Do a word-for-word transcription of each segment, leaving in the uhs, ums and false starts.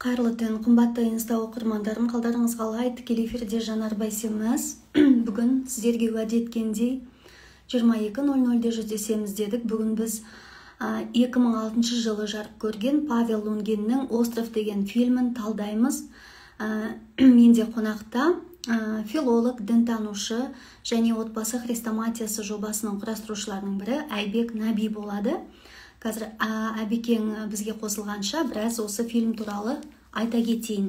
Қайырлы түн, қымбатты инста оқырмандарым, қалдарыңыз қалай? Тікелей эфирде Жанар Байсеміз. Бүгін сіздерге уәде еткендей жиырма екі нөл нөлде жүздесеміз дедік. Бүгін біз екі мың алтыншы жылы жарық көрген Павел Лунгиннің «Остров» деген фильмін талдаймыз. Менде қонақта филолог, дінтанушы және отбасы хрестоматиясы жобасының құрастырушыларының бірі Айбек Наби болады. Қазір Әбекең бізге қосылғанша біраз осы фильм туралы айта кетейін.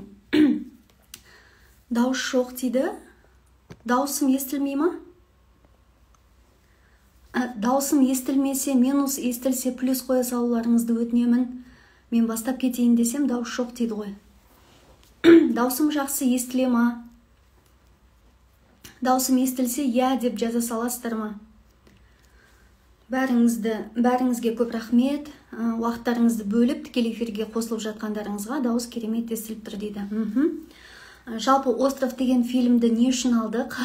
Дауыс жоқ дейді. Дауысым естілмей ма? Дауысым естілмесе, минус, естілсе плюс қоя салуларыңызды өтінемін. Мен бастап кетейін десем, дауыс жоқ дейді ғой. Дауысым жақсы естіле ма? Дауысым естілсе, я деп жаза саласыздар ма? Бәріңізді, бәріңізге көп рахмет. Уақыттарыңызды бөліп, тікелей эфирге қосылып жатқандарыңызға дауыс керемет естіліп тұр дейді. Жалпы «Остров» деген фильмді не үшін алдық?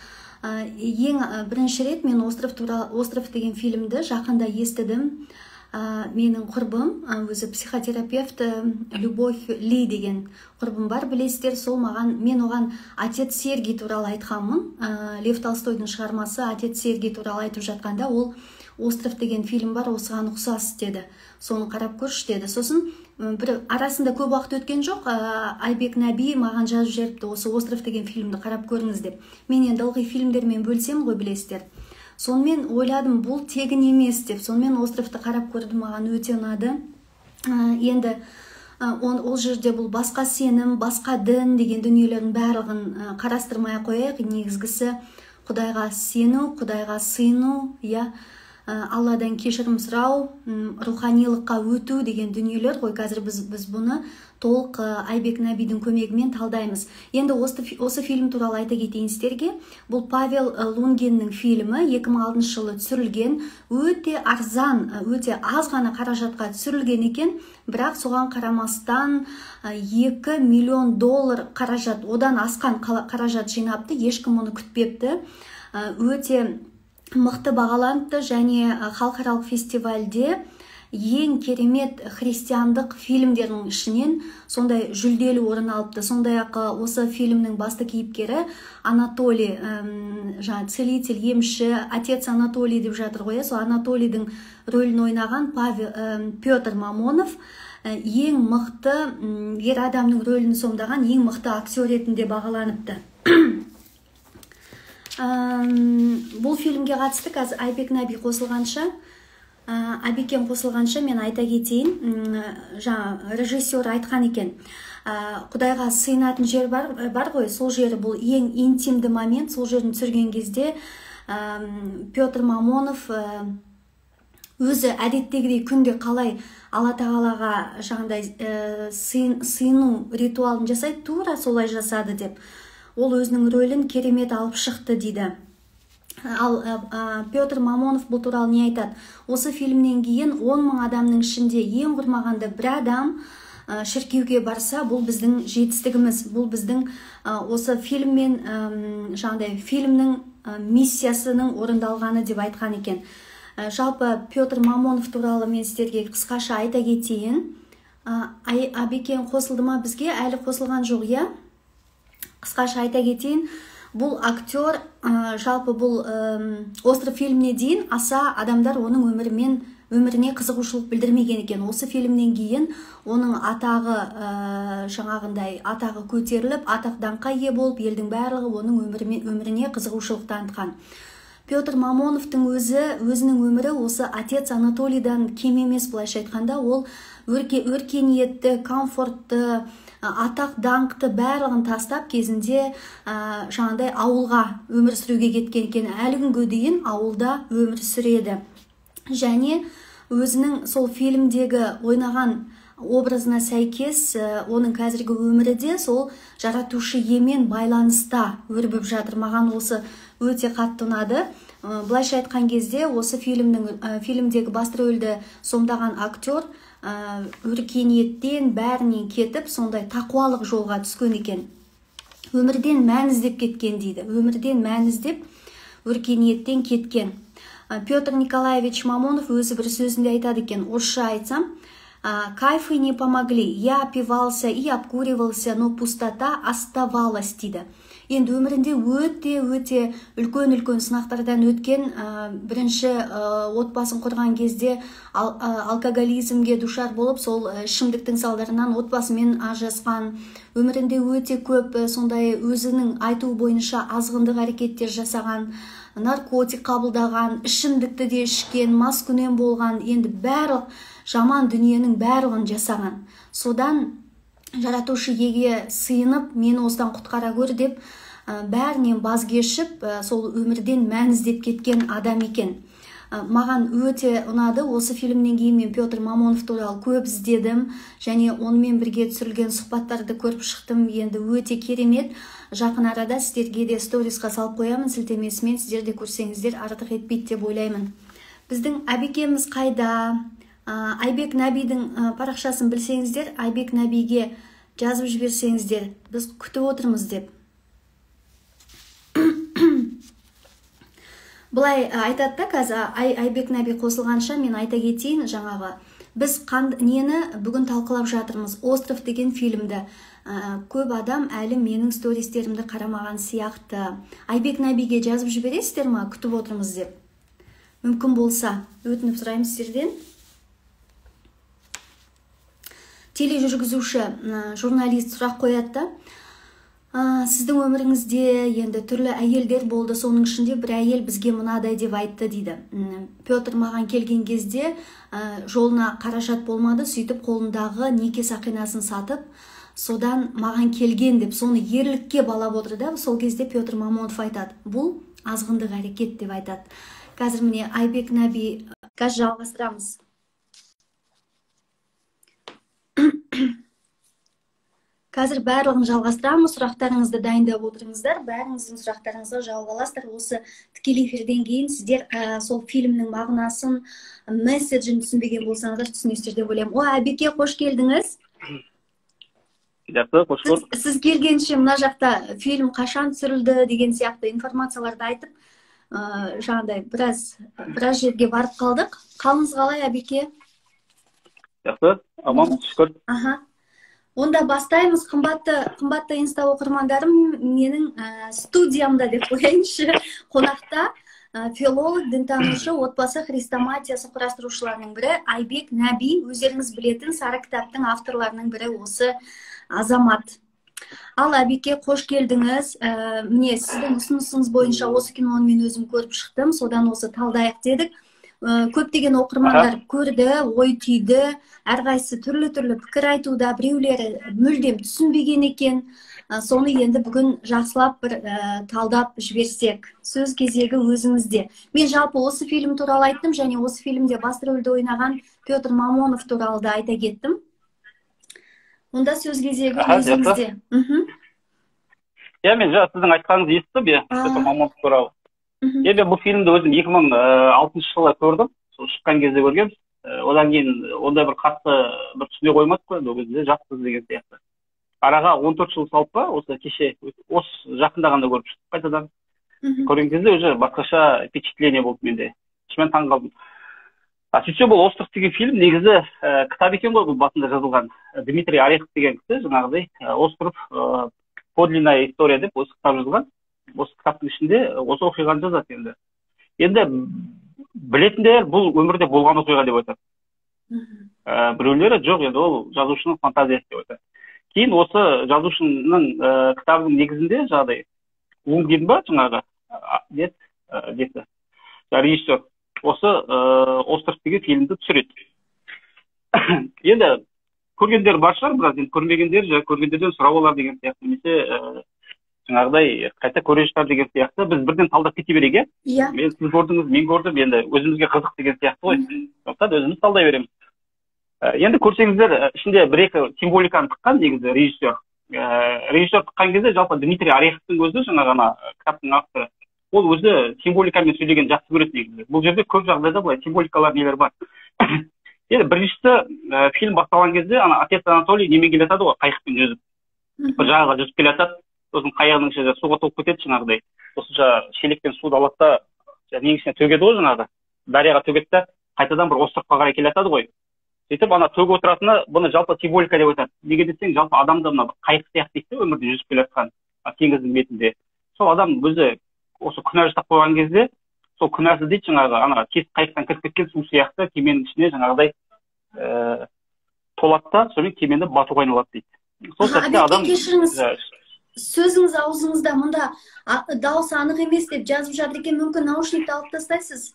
Ең бірінші рет мен «Остров» туралы, «Остров» деген фильмді жақында естідім. Менің құрбым, өзі психотерапевт Любовь Ли деген құрбым бар, білесіздер. Сол маған, мен оған «Отец Сергий» туралы айтқанмын. Лев Толстойдың шығармасы «Отец Сергий» туралы айтып жатқанда, ол «Остров» деген фильм бар, осыған ұқсас деді. Соны қарап көрші деді. Сосын бір арасында көп уақыт өткен жоқ, Айбек Наби маған жазып жіберіпті, осы «Остров» деген фильмді қарап көріңіз деп. Мен енді ылғи фильмдермен бөлсем ғой, білесіздер. Сонымен ойладым, бұл тегін емес деп. Сонымен «Островты» қарап көрдім, маған өте ұнады. Енді ол жерде бұл басқа сенім, басқа дін деген дүниелердің барлығын қарастырмай қояйық. Негізгісі Құдайға сену, Құдайға сыйыну, я Алладан кешірім сұрау, руханилыққа өту деген дүниелер ғой. Қазір біз, біз бұны толық Айбек Набидің көмегімен талдаймыз. Енді осы, осы фильм туралы айта кетейін сіздерге. Бұл Павел Лунгиннің фильмі екі мың алтыншы жылы түсірілген, өте арзан, өте аз ғана қаражатқа түсірілген екен, бірақ соған қарамастан екі миллион доллар қаражат, одан асқан қаражат жинапты, ешкім оны күтпепті. Өте мықты бағаланыпты және халықаралық фестивальде ең керемет христиандық фильмдердің ішінен сондай жүлделі орын алыпты. Сондай-ақ осы фильмнің басты кейіпкері Анатолий, жаңа целитель, емші, отец Анатолий деп жатыр ғой. Сол Анатолийдің рөлін ойнаған Павел, Петр Мамонов ең мықты ер адамның рөлін сомдаған ең мықты актер ретінде бағаланыпты. Бұл фильмге қатысты қазір Айбек Наби қосылғанша, Әбекең қосылғанша мен айта кетейін. Жаңа режиссер айтқан екен, Құдайға сыйынатын жер бар, бар ғой, сол жері бұл ең интимді момент. Сол жерін түсірген кезде Петр Мамонов өзі әдеттегідей күнде қалай Алла тағалаға жаңағыдай сыйыну ритуалын жасайды, тура солай жасады деп. Ол өзінің рөлін керемет алып шықты дейді. Ал Петр Мамонов бұл туралы не айтады? Осы фильмнен кейін он мың адамның ішінде ең құрмағанда бір адам шіркеуге барса, бұл біздің жетістігіміз, бұл біздің осы фильммен жаңағыдай фильмнің миссиясының орындалғаны деп айтқан екен. Жалпы Петр Мамонов туралы мен сіздерге қысқаша айта кетейін. Әбекең қосылды ма бізге? Әлі қосылған жоқ, я? Қысқаша айта кетейін, бұл актер, жалпы бұл «Остров» фильміне дейін аса адамдар оның өмірімен, өміріне қызығушылық білдірмеген екен. Осы фильмнен кейін оның атағы жаңағындай атағы көтеріліп, атақ даңққа ие болып, елдің барлығы оның өмірімен, өміріне қызығушылық танытқан. Петр Мамоновтың өзі, өзінің өмірі осы отец Анатолийдан кем емес, былайша айтқанда, ол өрке, өркениетті, комфортты, атақ даңқты барлығын тастап кезінде жаңағыдай ауылға өмір сүруге кеткен екен. Әлі күнге дейін ауылда өмір сүреді. Және өзінің сол фильмдегі ойнаған образына сәйкес оның қазіргі өмірі де сол жаратушы иемен байланыста өрбіп жатыр. Маған осы өте қатты ұнады. Былайша айтқан кезде осы фильмнің, фильмдегі басты рөлді сомдаған актер өркениеттен бәрінен кетіп, сондай тақуалық жолға түскен екен. Өмірден мән іздеп кеткен дейді. Өмірден мән іздеп өркениеттен кеткен. Петр Николаевич Мамонов өзі бір сөзінде айтады екен, орысша айтсам, Кайфы не помогли. Я опивался и обкуривался, но пустота оставалась дейді. Енді өмірінде өте-өте үлкен-үлкен сынақтардан өткен, бірінші отбасын құрған кезде алкоголизмге душар болып, сол ішімдіктің салдарынан отбасымен ажырасқан. Өмірінде өте көп сондай өзінің айтуы бойынша азғындық әрекеттер жасаған, наркотик қабылдаған, ішімдікті де ішкен, маскүнем болған, енді барлық жаман дүниенің барлығын жасаған. Содан жаратушы еге сыйынып, мені осыдан құтқара көр деп, бәрінен баз кешіп, сол өмірден мән іздеп кеткен адам екен. Маған өте ұнады. Осы фильмнен кейін мен Петр Мамонов туралы көп іздедім, және онымен бірге түсірілген сұхбаттарды көріп шықтым. Енді өте керемет. Жақын арада сіздерге де сторисқа салып қоямын, сілтемесімен сіздер де көрсеңіздер артық етпейді деп ойлаймын. Біздің Айбекеміз қайда? Айбек Нәбидің парақшасын білсеңіздер, Айбек Нәбиге жазып жіберсеңіздер, біз күтіп отырмыз деп. Бұлай айтады да, қазір Айбек Нәби қосылғанша мен айта кетейін, жаңағы біз нені бүгін талқылап жатырмыз. Остров деген фильмді көп адам әлі менің стористерімді қарамаған сияқты. Айбек Нәбиге жазып жібересіздер ма, күтіп отырмыз деп? Мүмкін болса, өтініп сұраймын сіздерден. Тележүргізуші журналист сұрақ қояды да, сіздің өміріңізде енді түрлі әйелдер болды, соның ішінде бір әйел бізге мынадай деп айтты дейді. Петр маған келген кезде жолына қаражат болмады, сөйтіп қолындағы неке сақинасын сатып, содан маған келген деп, соны ерлікке балап отыр да. Сол кезде Петр Мамонов айтады, бұл азғындық әрекет деп айтады. Қазір міне Айбек Нәби, қазір жалғастырамыз. Қазір барлығын жалғастырамыз, сұрақтарыңызды дайындап отырыңыздар, бәріңіздің сұрақтарыңызға жауап аласыздар. Осы тікелей эфирден кейін сіздер сол фильмнің мағынасын, месседжін түсінбеген болсаңыздар түсінесіздер деп ойлаймын. О, Айбекке қош келдіңіз. Жақсы, қош көрдік. Сіз келгенше мына жақта фильм қашан түсірілді деген сияқты информацияларды айтып, жаңағыдай біраз біраз жерге барып қалдық. Қалыңыз қалай, Айбекке? Жақсы, аман, шүкір. Аха. Онда бастаймыз. Қымбатты, қымбатты инста оқырмандарым, менің студиямда деп қояйыншы, қонақта филолог, дінтанушы, отбасы хрестоматиясы құрастырушыларының бірі Айбек Нәби, өздеріңіз білетін сары кітаптың авторларының бірі осы азамат. Ал Айбекке қош келдіңіз. Міне, сіздің ұсынысыңыз бойынша осы киноны мен өзім көріп шықтым, содан осы талдайық дедік. Көптеген оқырмандар көрді, ой түйді, әрқайсысы түрлі-түрлі пікір айтуда, біреулері мүлдем түсінбеген екен. Соны енді бүгін жақсылап бір талдап жіберсек. Сөз кезегі өзіңізде. Мен жалпы осы фильм туралы айттым, және осы фильмде басты рөлді ойнаған Петр Мамонов туралы да айта кеттім. Онда сөз кезегі өзіңізде. Я, мен жаңа сіздің айтқаныңызды естіп, Петр Мамонов туралы. Енді бұл фильмді өзім екі мың алтыншы жылы көрдім, сол шыққан кезде көргем. Одан кейін ондай бір қатты бір түсіне қоймадық қой, ол кезде жақсыз деген сияқты. Араға он төрт жыл салып па, осы кеше, осы жақында ғана көріп шықтық қайтадан. Көрген кезде уже басқаша впечатление болды менде. Шымен таң қалдым. Сөйтсе бұл «Остров» деген фильм негізі кітап екен ғой, бұл басында жазылған. Дмитрий Орехов деген кісі, жаңағыдай «Остров. Подлинная история» деп осы кітап жазылған. Осы кітаптың ішінде осы оқиғаны жазады енді. Енді білетіндер бұл өмірде болған оқиға деп айтады. Біреулері жоқ, енді ол жазушының фантазиясы деп айтады. Кейін осы жазушының кітабының негізінде жағдай Лунгин ба жаңағы дед деті режиссер осы «Остров» деген фильмді түсіреді. Енді көргендер бар шығар, біраз енді көрмегендер, көргендерден сұрап алар деген сияқты, немесе жаңағыдай қайта көре шығар деген сияқты, біз бірден талдап кете берейік, иә? Мен сіз көрдіңіз, мен көрдім, енді өзімізге қызық деген сияқты ғой. Сондықтан өзіміз талдай береміз. Енді көрсеңіздер, ішінде бір-екі символиканы тыққан негізі режиссер. Режиссер тыққан кезде жалпы Дмитрий Ореховтың өзі, жаңағына кітаптың авторы, ол өзі символикамен сөйлеген жақсы көреді негізі. Бұл жерде көп жағдайда былай символикалар нелер бар. Енді біріншісі фильм басталған кезде ана отец Анатолий немен келе жатады ғой, қайықпен жүзіп. Бір жағаға жүзіп келе жатады. Сосын қайығының ішінде суға толып кетеді жаңағыдай. Сосын шелекпен суды алады да негізіне төгеді ғой жаңағы. Дарияға төгеді да, қайтадан бір островқа қарай келе жатады ғой. сөйтіп ана төгіп отыратыны бұны жалпы символика деп айтады. Неге десең, жалпы адамда мына қайық сияқты дейді, өмірде жүзіп келе жатқан теңіздің бетінде. Сол адам өзі осы күнә жасап қойған кезде, сол күнәсі дейді жаңағы ана тесік қайықтан кіріп кеткен су сияқты кеменің ішіне жаңағыдай ә, толады да, сонымен кемені батуға айналады дейді. Сол сәтте адам кешіріңіз, сөзіңіз аузыңызда мұнда дауыс анық емес деп жазып жатыр екен, мүмкін наушникті алып тастайсыз?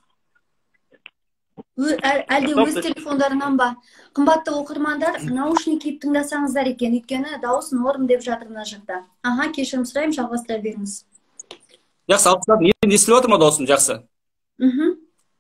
Әлде өз телефондарынан ба? Қымбатты оқырмандар, наушник киіп тыңдасаңыздар екен, өйткені дауыс норм деп жатыр мына жақта. Аха, кешірім сұраймын, жалғастыра беріңіз. Жақсы, алып тастадым. Енді естіліп отыр ма дауысым? Жақсы. Мхм.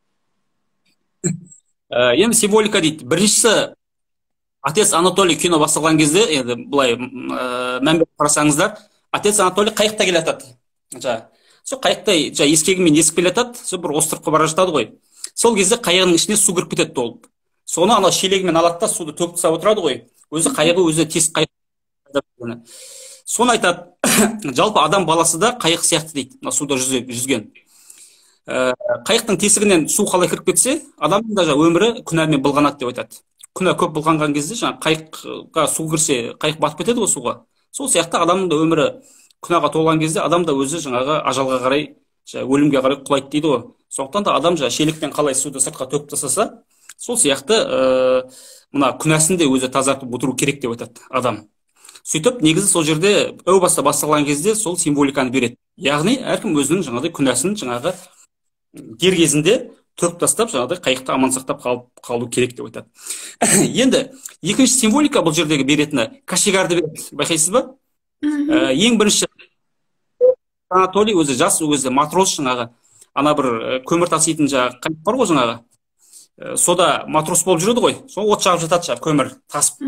Енді символика дейді. Біріншісі, отец Анатолий кино басталған кезде, енді былай мән беріп қарасаңыздар, отец Анатолий қайықта келе жатады. Сол қайықта ескегімен есіп келе жатады, сол бір островқа бара жатады ғой. Сол кезде қайығының ішіне су кіріп кетеді толып. Соны ана шелегімен алады да суды төкіп тастап отырады ғой. Өзі қайығы өзі тесік қайық. Соны айтады, жалпы адам баласы да қайық сияқты дейді, мына суда жүзген. Қайықтың тесігінен су қалай кіріп кетсе, адамның да өмірі күнәмен былғанады деп айтады. Күнә көп былғанған кезде, жаңа қайыққа су кірсе, қайық батып кетеді ғой суға. Сол сияқты адамның да өмірі күнәға толған кезде, адам да өзі жаңағы ажалға қарай, өлімге қарай құлайды дейді ғой. Сондықтан да адам жаңа шелекпен қалай суды сыртқа төкіп тастаса, сол сияқты мына күнәсін де өзі тазартып отыру керек деп айтады адам. Сөйтіп, негізі сол жерде әу баста басталған кезде сол символиканы береді. Яғни әркім өзінің жаңағыдай күнәсін жаңағы дер кезінде төкіп тастап, жаңағыдай қайықты аман сақтап қалу керек деп айтады. Енді екінші символика бұл жердегі беретіні кашигарды береді. Байқайсыз ба? Ең бірінші Анатолий өзі жас, өзі матрос жаңағы ана бір көмір таситын жаңағы қайық бар ғой жаңағы. Сода матрос болып жүреді ғой. Сол от жағып жатады жаңағы көмір тасып.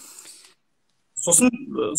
Сосын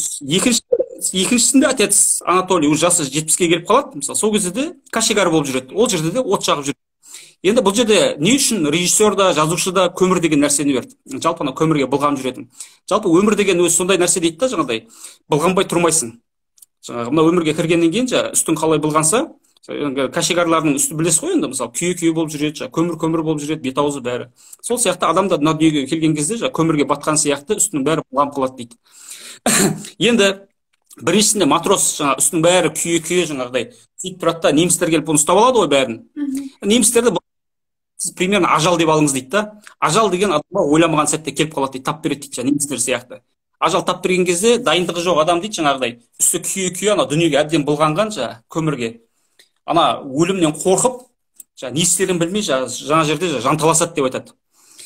екіншісінде отец Анатолий уже жасы жетпіске келіп қалады. Мысалы, сол кезде де кашигар болып жүреді. Ол жерде де от жағып жүреді. Енді бұл жерде не үшін режиссер да, жазушы да көмір деген нәрсені берді? Жалпы ана көмірге былғанып жүретін. Жалпы өмір деген өзі сондай нәрсе дейді да, жаңағыдай былғанбай тұрмайсың. Жаңағы мына өмірге кіргеннен кейін жаңа үстің қалай былғанса, кашигарлардың үсті білесіз ғой енді, мысалы күйе-күйе болып жүреді, көмір-көмір болып жүреді, бет аузы бәрі. Сол сияқты адам да мына дүниеге келген кезде жаңа көмірге батқан сияқты үстінің бәрі былғанып қалады дейді. Енді біріншісінде матрос жаңа үстінің бәрі күйе-күйе жаңағыдай сөйтіп тұрады да, немістер келіп оны ұстап алады ғой бәрін. Немістерді сіз примерно ажал деп алыңыз дейді да. Ажал деген адамға ойламаған сәтте келіп қалады дейді, тап береді дейді, немістер сияқты. Ажал тап берген кезде дайындығы жоқ адам дейді жаңағыдай үсті күйе-күйе ана дүниеге әбден былғанған жаңа көмірге. Ана өлімнен қорқып, жаңа не істерін білмей жаңа жерде жанталасады деп айтады.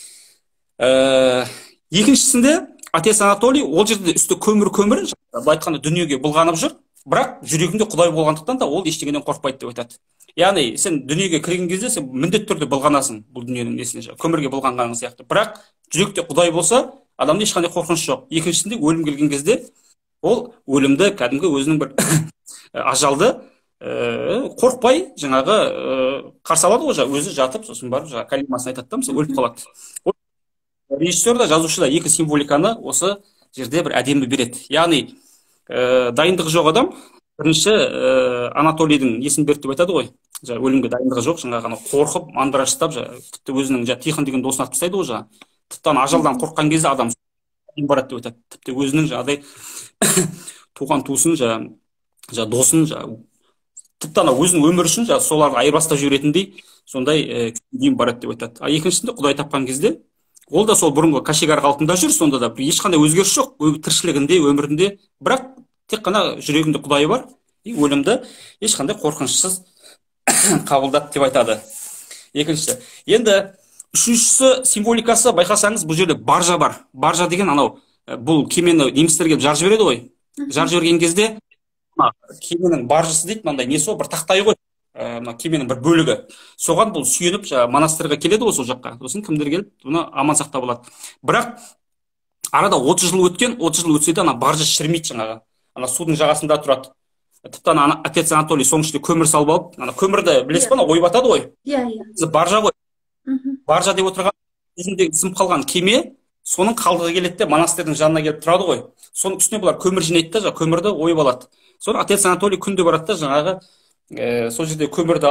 Екіншісінде отец Анатолий ол жерде үсті көмір-көмір, былай айтқанда дүниеге былғанып жүр, бірақ жүрегінде Құдай болғандықтан да ол ештеңеден қорқпайды деп айтады. Яғни сен дүниеге кірген кезде сен міндетті түрде былғанасың бұл дүниенің несіне, көмірге былғанған сияқты. Бірақ жүректе Құдай болса, адамда ешқандай қорқыныш жоқ. Екіншісінде өлім келген кезде ол өлімді кәдімгі өзінің бір ажалды қорқпай жаңағы қарсы алады ғой, өзі жатып, сосын барып жаңағы калимасын айтады да, мысалы өліп қалады. Режиссер да, жазушы да екі символиканы осы жерде бір әдемі береді. Яғни дайындығы жоқ адам бірінші Анатолийдің есін берді деп айтады ғой. Өлімге дайындығы жоқ, жаңағы қорқып, мандыра ұстап, тіпті өзінің Тихон деген досын атып тастайды ғой жаңағы. Тіпті ажалдан қорыққан кезде адам барады деп айтады. Тіпті өзінің жаңағыдай туған туысын, жаңағы досын, тіпті ана өзінің өмірі үшін соларды айырбастап жіберетіндей сондай күйге барады деп айтады. А екіншісінде Құдай тапқан кезде ол да сол бұрынғы кашигар қалпында жүр, сонда да ешқандай өзгеріс жоқ тіршілігінде, өмірінде, бірақ тек қана жүрегінде Құдайы бар, өлімді ешқандай қорқынышсыз қабылдады деп айтады. Екіншісі. Енді үшіншісі символикасы байқасаңыз, бұл жерде баржа бар. Баржа деген анау бұл кемені немістер келіп жар жібереді ғой. Жар жіберген кезде кеменің баржысы дейді, мынандай несі ғой, бір тақтай ғой. Мына кеменің бір бөлігі. Соған бұл сүйеніп монастырьға келеді ғой сол жаққа. Сосын кімдер келіп, бұны аман сақтап алады. Бірақ арада отыз жыл өткен, отыз жыл өтсе де ана баржа шірмейді жаңағы. Ана судың жағасында тұрады. Тіпті ана отец Анатолий соның ішіне көмір салып алып, ана көмірді білесіз ба, ой батады ғой. Иә, иә. Баржа ғой. Баржа деп отырған жүзінде сынып қалған кеме, соның қалдығы келеді де монастырьдың жанына келіп тұрады ғой. Соның үстіне бұлар көмір жинайды да, көмірді ойып алады. Соны отец Анатолий күнде барады да жаңағы сол жерде көмірді алып,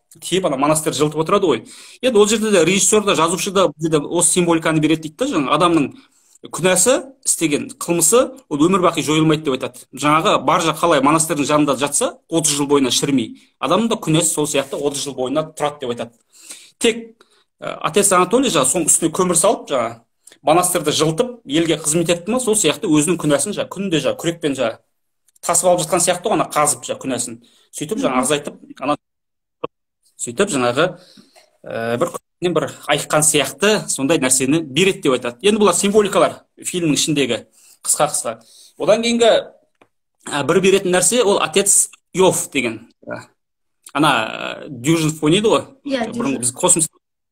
тиіп ана монастырь жылытып отырады ғой. Енді ол жерде де режиссер да жазушы да бұл жерде осы символиканы береді дейді да, жаңағы адамның күнәсі, істеген қылмысы ол өмір бақи жойылмайды деп айтады. Жаңағы баржа қалай монастырьдың жанында жатса отыз жыл бойына шірімей, адамның да күнәсі сол сияқты отыз жыл бойына тұрады деп айтады. Тек отец Анатолий жаңағы соның үстіне көмір салып, жаңағы монастырьды жылытып елге қызмет етті ма, сол сияқты өзінің күнәсін жаңағы күнде жаңағы күрекпен жаңағы тасып алып жатқан сияқты ғана қазып жаңағы күнәсін сөйтіп жаңағы азайтып, ана сөйтіп жаңағы бір күннен бір айыққан сияқты сондай нәрсені береді деп айтады. Енді бұлар символикалар фильмнің ішіндегі қысқа-қысқа. Одан кейінгі бір беретін нәрсе ол отец Йов деген. Ана Дюжин фон еді ғой. Бұрынғы біз космос.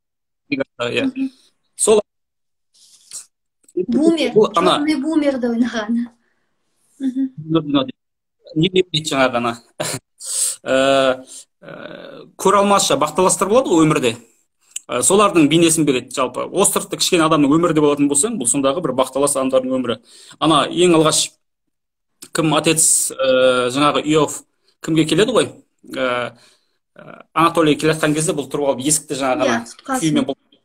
Сол бумер, черный бумерді ойнаған. Не дейді жаңағы ана көре алмас бақталастар болады ғой өмірде, солардың бейнесін береді. Жалпы островта кішкене адамның өмірде болатын болсаң, бұл сондағы бір бақталас адамдардың өмірі. Ана ең алғаш кім отец жаңағы Иов кімге келеді ғой, Анатолий келе жатқан кезде бұл тұрып алып есікті жаңағы күймен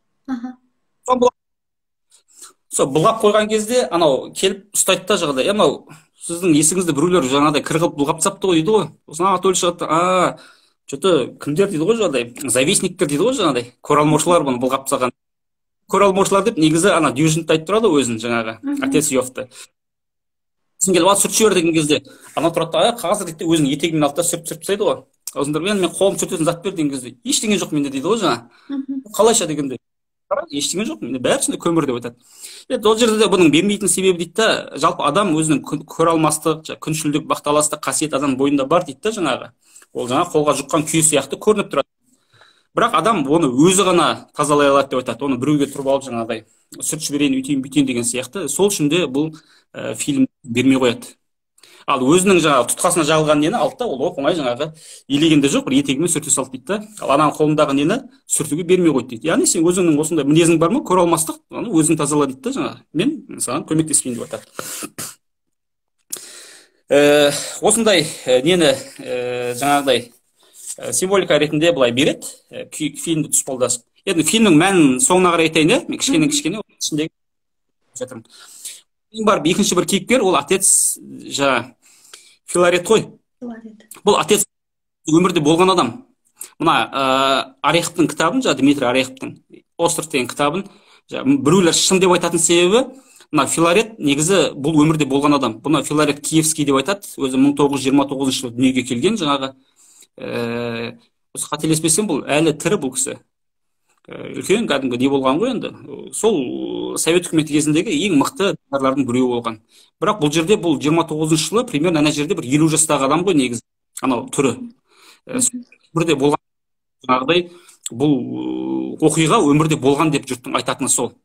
сол былғап қойған кезде анау келіп ұстайды да жағдай, мынау сіздің есігіңізді біреулер жаңағыдай кіргіп былғап тастапты ғой дейді ғой. Сосын Анатолий шығады, а что-то кімдер дейді ғой жаңағыдай, завистниктер дейді ғой жаңағыдай, көре бұны былғап тастаған. Көре алмаушылар деп негізі ана Дюжинді айтып тұрады өзін жаңағы отец Йовты. Сосын келіп алып сүртіп жібер деген кезде ана тұрады, а қазір дейді өзінің етегімен алды да сүртіп тастайды ғой. Осындар мен қолым сүртетін зат бер деген кезде ештеңе жоқ менде дейді ғой жаңа. Қалайша дегенде ештеңе жоқ, менде бәрі ішінде көмір деп айтады. Енді ол жерде де бұның бермейтін себебі дейді да, жалпы адам өзінің көре алмастық, күншілдік, бақталастық қасиет адам бойында бар дейді да жаңағы. Ол жаңа қолға жұққан күйе сияқты көрініп тұрады. Бірақ адам оны өзі ғана тазалай алады деп айтады. Оны біреуге тұрып алып жаңағыдай сүртіп жіберейін, үйтейін, бүйтейін деген сияқты. Сол үшін де бұл фильм бермей қояды. Ал өзінің жаңағы тұтқасына жағылған нені алды да, ол оңай жаңағы елегенде жоқ, бір етегімен сүрте салды дейді да. Ал ананың қолындағы нені сүртуге бермей қойды дейді. Яғни сен өзіңнің осындай мінезің бар ма, көре алмастық, оны өзің тазала дейді да жаңағы. Мен саған көмектеспейін деп айтады. Осындай нені жаңағыдай символика ретінде былай береді, фильмді тұспалдасып. Енді фильмнің мәнін соңына қарай айтайын, мен кішкене-кішкене ішіндегі жатырмын. Бар екінші бір кейіпкер, ол отец жаңа Филарет қой. Бұл отец өмірде болған адам. Мына Ореховтың кітабын, жаңа Дмитрий Ореховтың остров деген кітабын біреулер шын деп айтатын себебі, мына Филарет негізі бұл өмірде болған адам. Бұны Филарет Киевский деп айтады. Өзі мың тоғыз жүз жиырма тоғызыншы жылы дүниеге келген жаңағы. Осы қателеспесем бұл әлі тірі бұл кісі. Үлкен кәдімгі не болған ғой енді. Сол Совет үкіметі кезіндегі ең мықты діндарлардың біреуі болған. Бірақ бұл жерде бұл жиырма тоғызыншы жылы примерно ана жерде бір елу жастағы адам ғой негізі. Анау түрі. Өмірде болған жаңағыдай бұл оқиға өмірде болған деп жұрттың айтатыны сол.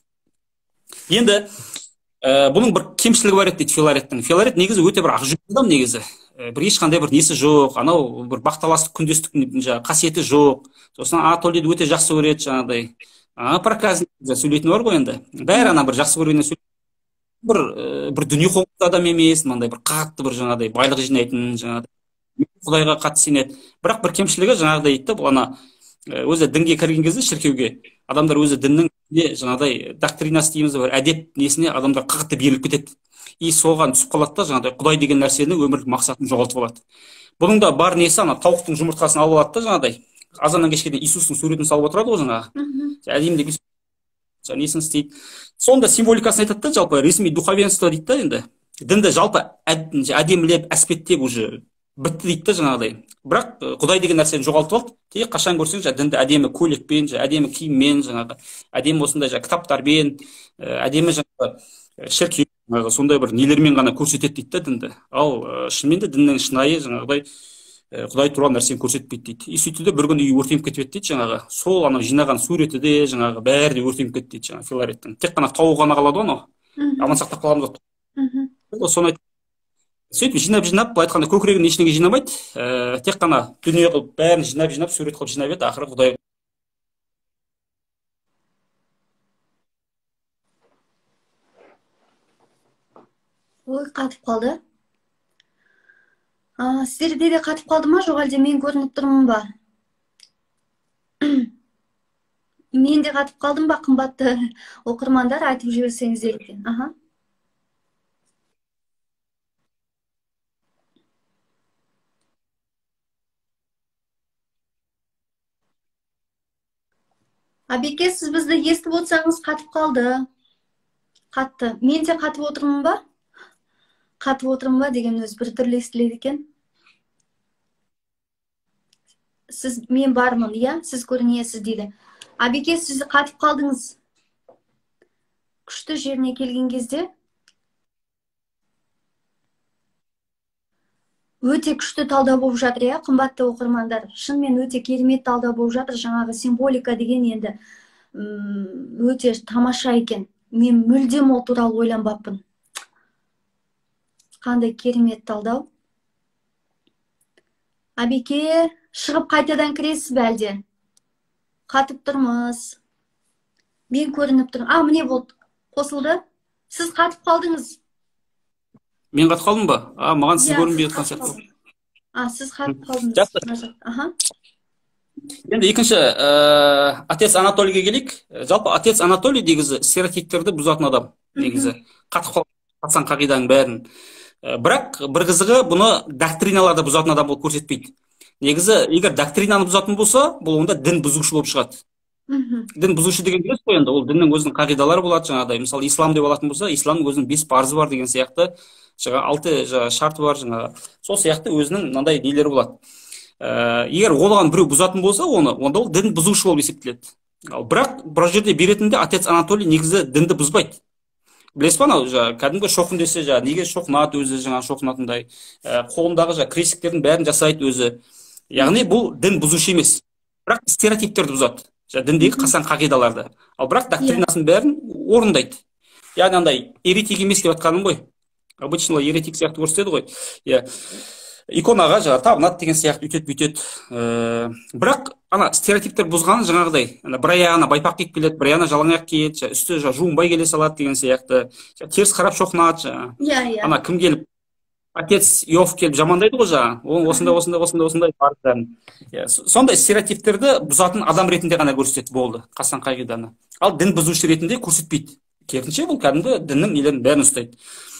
Енді бұның бір кемшілігі бар еді дейді Филареттің. Филарет негізі өте бір ақжүрек адам негізі. Бір ешқандай бір несі жоқ, анау бір бақталастық күндестіктің жаңағы қасиеті жоқ. Сосын Анатолийді өте жақсы көреді жаңағыдай. А проказник сөйлейтін бар ғой енді. Бәрі ана бір жақсы көргеннен сөйлейді. Бір бір дүние қоңсы адам емес, мынандай бір қатты бір жаңағыдай байлық жинайтын жаңағыдай Құдайға қатты сенеді. Бірақ бір кемшілігі жаңағыдай дейді, бұл ана өзі дінге кірген кезде шіркеуге адамдар өзі діннің жаңағыдай доктринасы дейміз, бір әдеп несіне адамдар қатты беріліп кетеді. И соған түсіп қалады да жаңағыдай Құдай деген нәрсені өмірлік мақсатын жоғалтып алады. Бұның да бар несі ана тауықтың жұмыртқасын алып алады да жаңағыдай. Азаннан кешке дейін Иисустың суретін салып отырады ғой жаңағы. Әдемілеп несін істейді. Сонда символикасын айтады да, жалпы ресми духовенство дейді да енді. Дінді жалпы әдемілеп, әспеттеп уже бітті дейді да жаңағыдай. Бірақ Құдай деген нәрсені жоғалтып алды. Тек қашан көрсең дінді әдемі көйлекпен, әдемі киіммен, жаңағы әдемі осындай кітаптармен, әдемі жаңағы шіркеу сондай бір нелермен ғана көрсетеді дейді да дінді. Ал шынымен де діннің шынайы жаңағыдай Құдай туралы нәрсені көрсетпейді дейді. И сөйтті де бір күні үй өртеніп кетіп еді дейді жаңағы. Сол анау жинаған суреті де жаңағы бәрі де өртеніп кетті дейді жаңағы Филареттің. Тек қана тауы ғана қалады ғой анау. Аман сақтап қаламыз ғой. Соны айтты. Сөйтіп жинап-жинап, былай айтқанда көкірегін ештеңе жинамайды. Тек қана дүние қылып бәрін жинап-жинап, сурет қылып жинап еді, ақыры Құдай ой қатып қалды. Сіздерде де қатып қалды ма, жоқ әлде мен көрініп тұрмын ба? мен де қатып қалдым ба, қымбатты оқырмандар, айтып жіберсеңіздер екен. Аха. Абеке, сіз бізді естіп отырсаңыз, қатып қалды. Қатты. Мен де қатып отырмын ба? Қатып отырмын ба деген өз бір түрлі естіледі екен. Сіз, мен бармын, иә? Сіз көрінесіз дейді. Абеке, сіз қатып қалдыңыз. Күшті жеріне келген кезде өте күшті талдау болып жатыр, иә, қымбатты оқырмандар. Шынымен өте керемет талдау болып жатыр. Жаңағы символика деген енді өте тамаша екен. Мен мүлдем ол туралы ойланбаппын. Қандай керемет талдау. Абеке, шығып қайтадан кіресіз бе әлде? Қатып тұрмыз. Мен көрініп тұрмын. А, міне болды. Қосылды. Сіз қатып қалдыңыз. Мен қатып қалдым ба? А, маған сіз көрінбей жатқан сияқты. А, сіз қатып қалдыңыз. Аха. Енді екінші отец Анатолийге келейік. Жалпы отец Анатолий негізі стереотиптерді бұзатын адам. Негізі қатып қалсан қағиданың бәрін. Бірақ бір қызығы бұны доктриналарда бұзатын адам болып көрсетпейді. Негізі егер доктринаны бұзатын болса, бұл онда дін бұзушы болып шығады. Дін бұзушы деген келесі қой, енді ол діннің өзінің қағидалары болады жаңағыдай. Мысалы, ислам деп алатын болса, исламның өзінің бес парызы бар деген сияқты, жаңа алты шарты бар, жаңа сол сияқты өзінің мынандай нелері болады. Егер оған біреу бұзатын болса, оны онда ол дін бұзушы болып есептеледі. Бірақ бір жерде беретінде отец Анатолий негізі дінді бұзбайды. Білесіз ба, анау кәдімгі шоқын десе, неге шоқынады өзі, жаңа шоқынатындай, қолындағы крестиктердің бәрін жасайды өзі. Яғни бұл дін бұзушы емес, бірақ стереотиптерді бұзады, діндегі қасан қағидаларды. Ал бірақ доктринасын бәрін орындайды. Яғни андай еретик емес деп жатқаным ғой. Обычно еретик сияқты көрсетеді ғой. Иконаға жаңа табынады деген сияқты үйтеді бүйтеді. Бірақ ана стереотиптер бұзғаны жаңағыдай, бір аяғына байпақ киіп келеді, бір аяғына жалаң аяқ киеді, үсті жуынбай келе салады деген сияқты, теріс қарап шоқынады. Ана кім келіп, отец Иов келіп жамандайды ғой жаңа, осындай осындай осындай осындай парыздарын. Сондай стереотиптерді бұзатын адам ретінде ғана көрсетеді болды, қасан қағиданы. Ал дін бұзушы ретінде көрсетпейді. Керісінше бұл кәдімгі діннің нелерін бәрін ұстайды.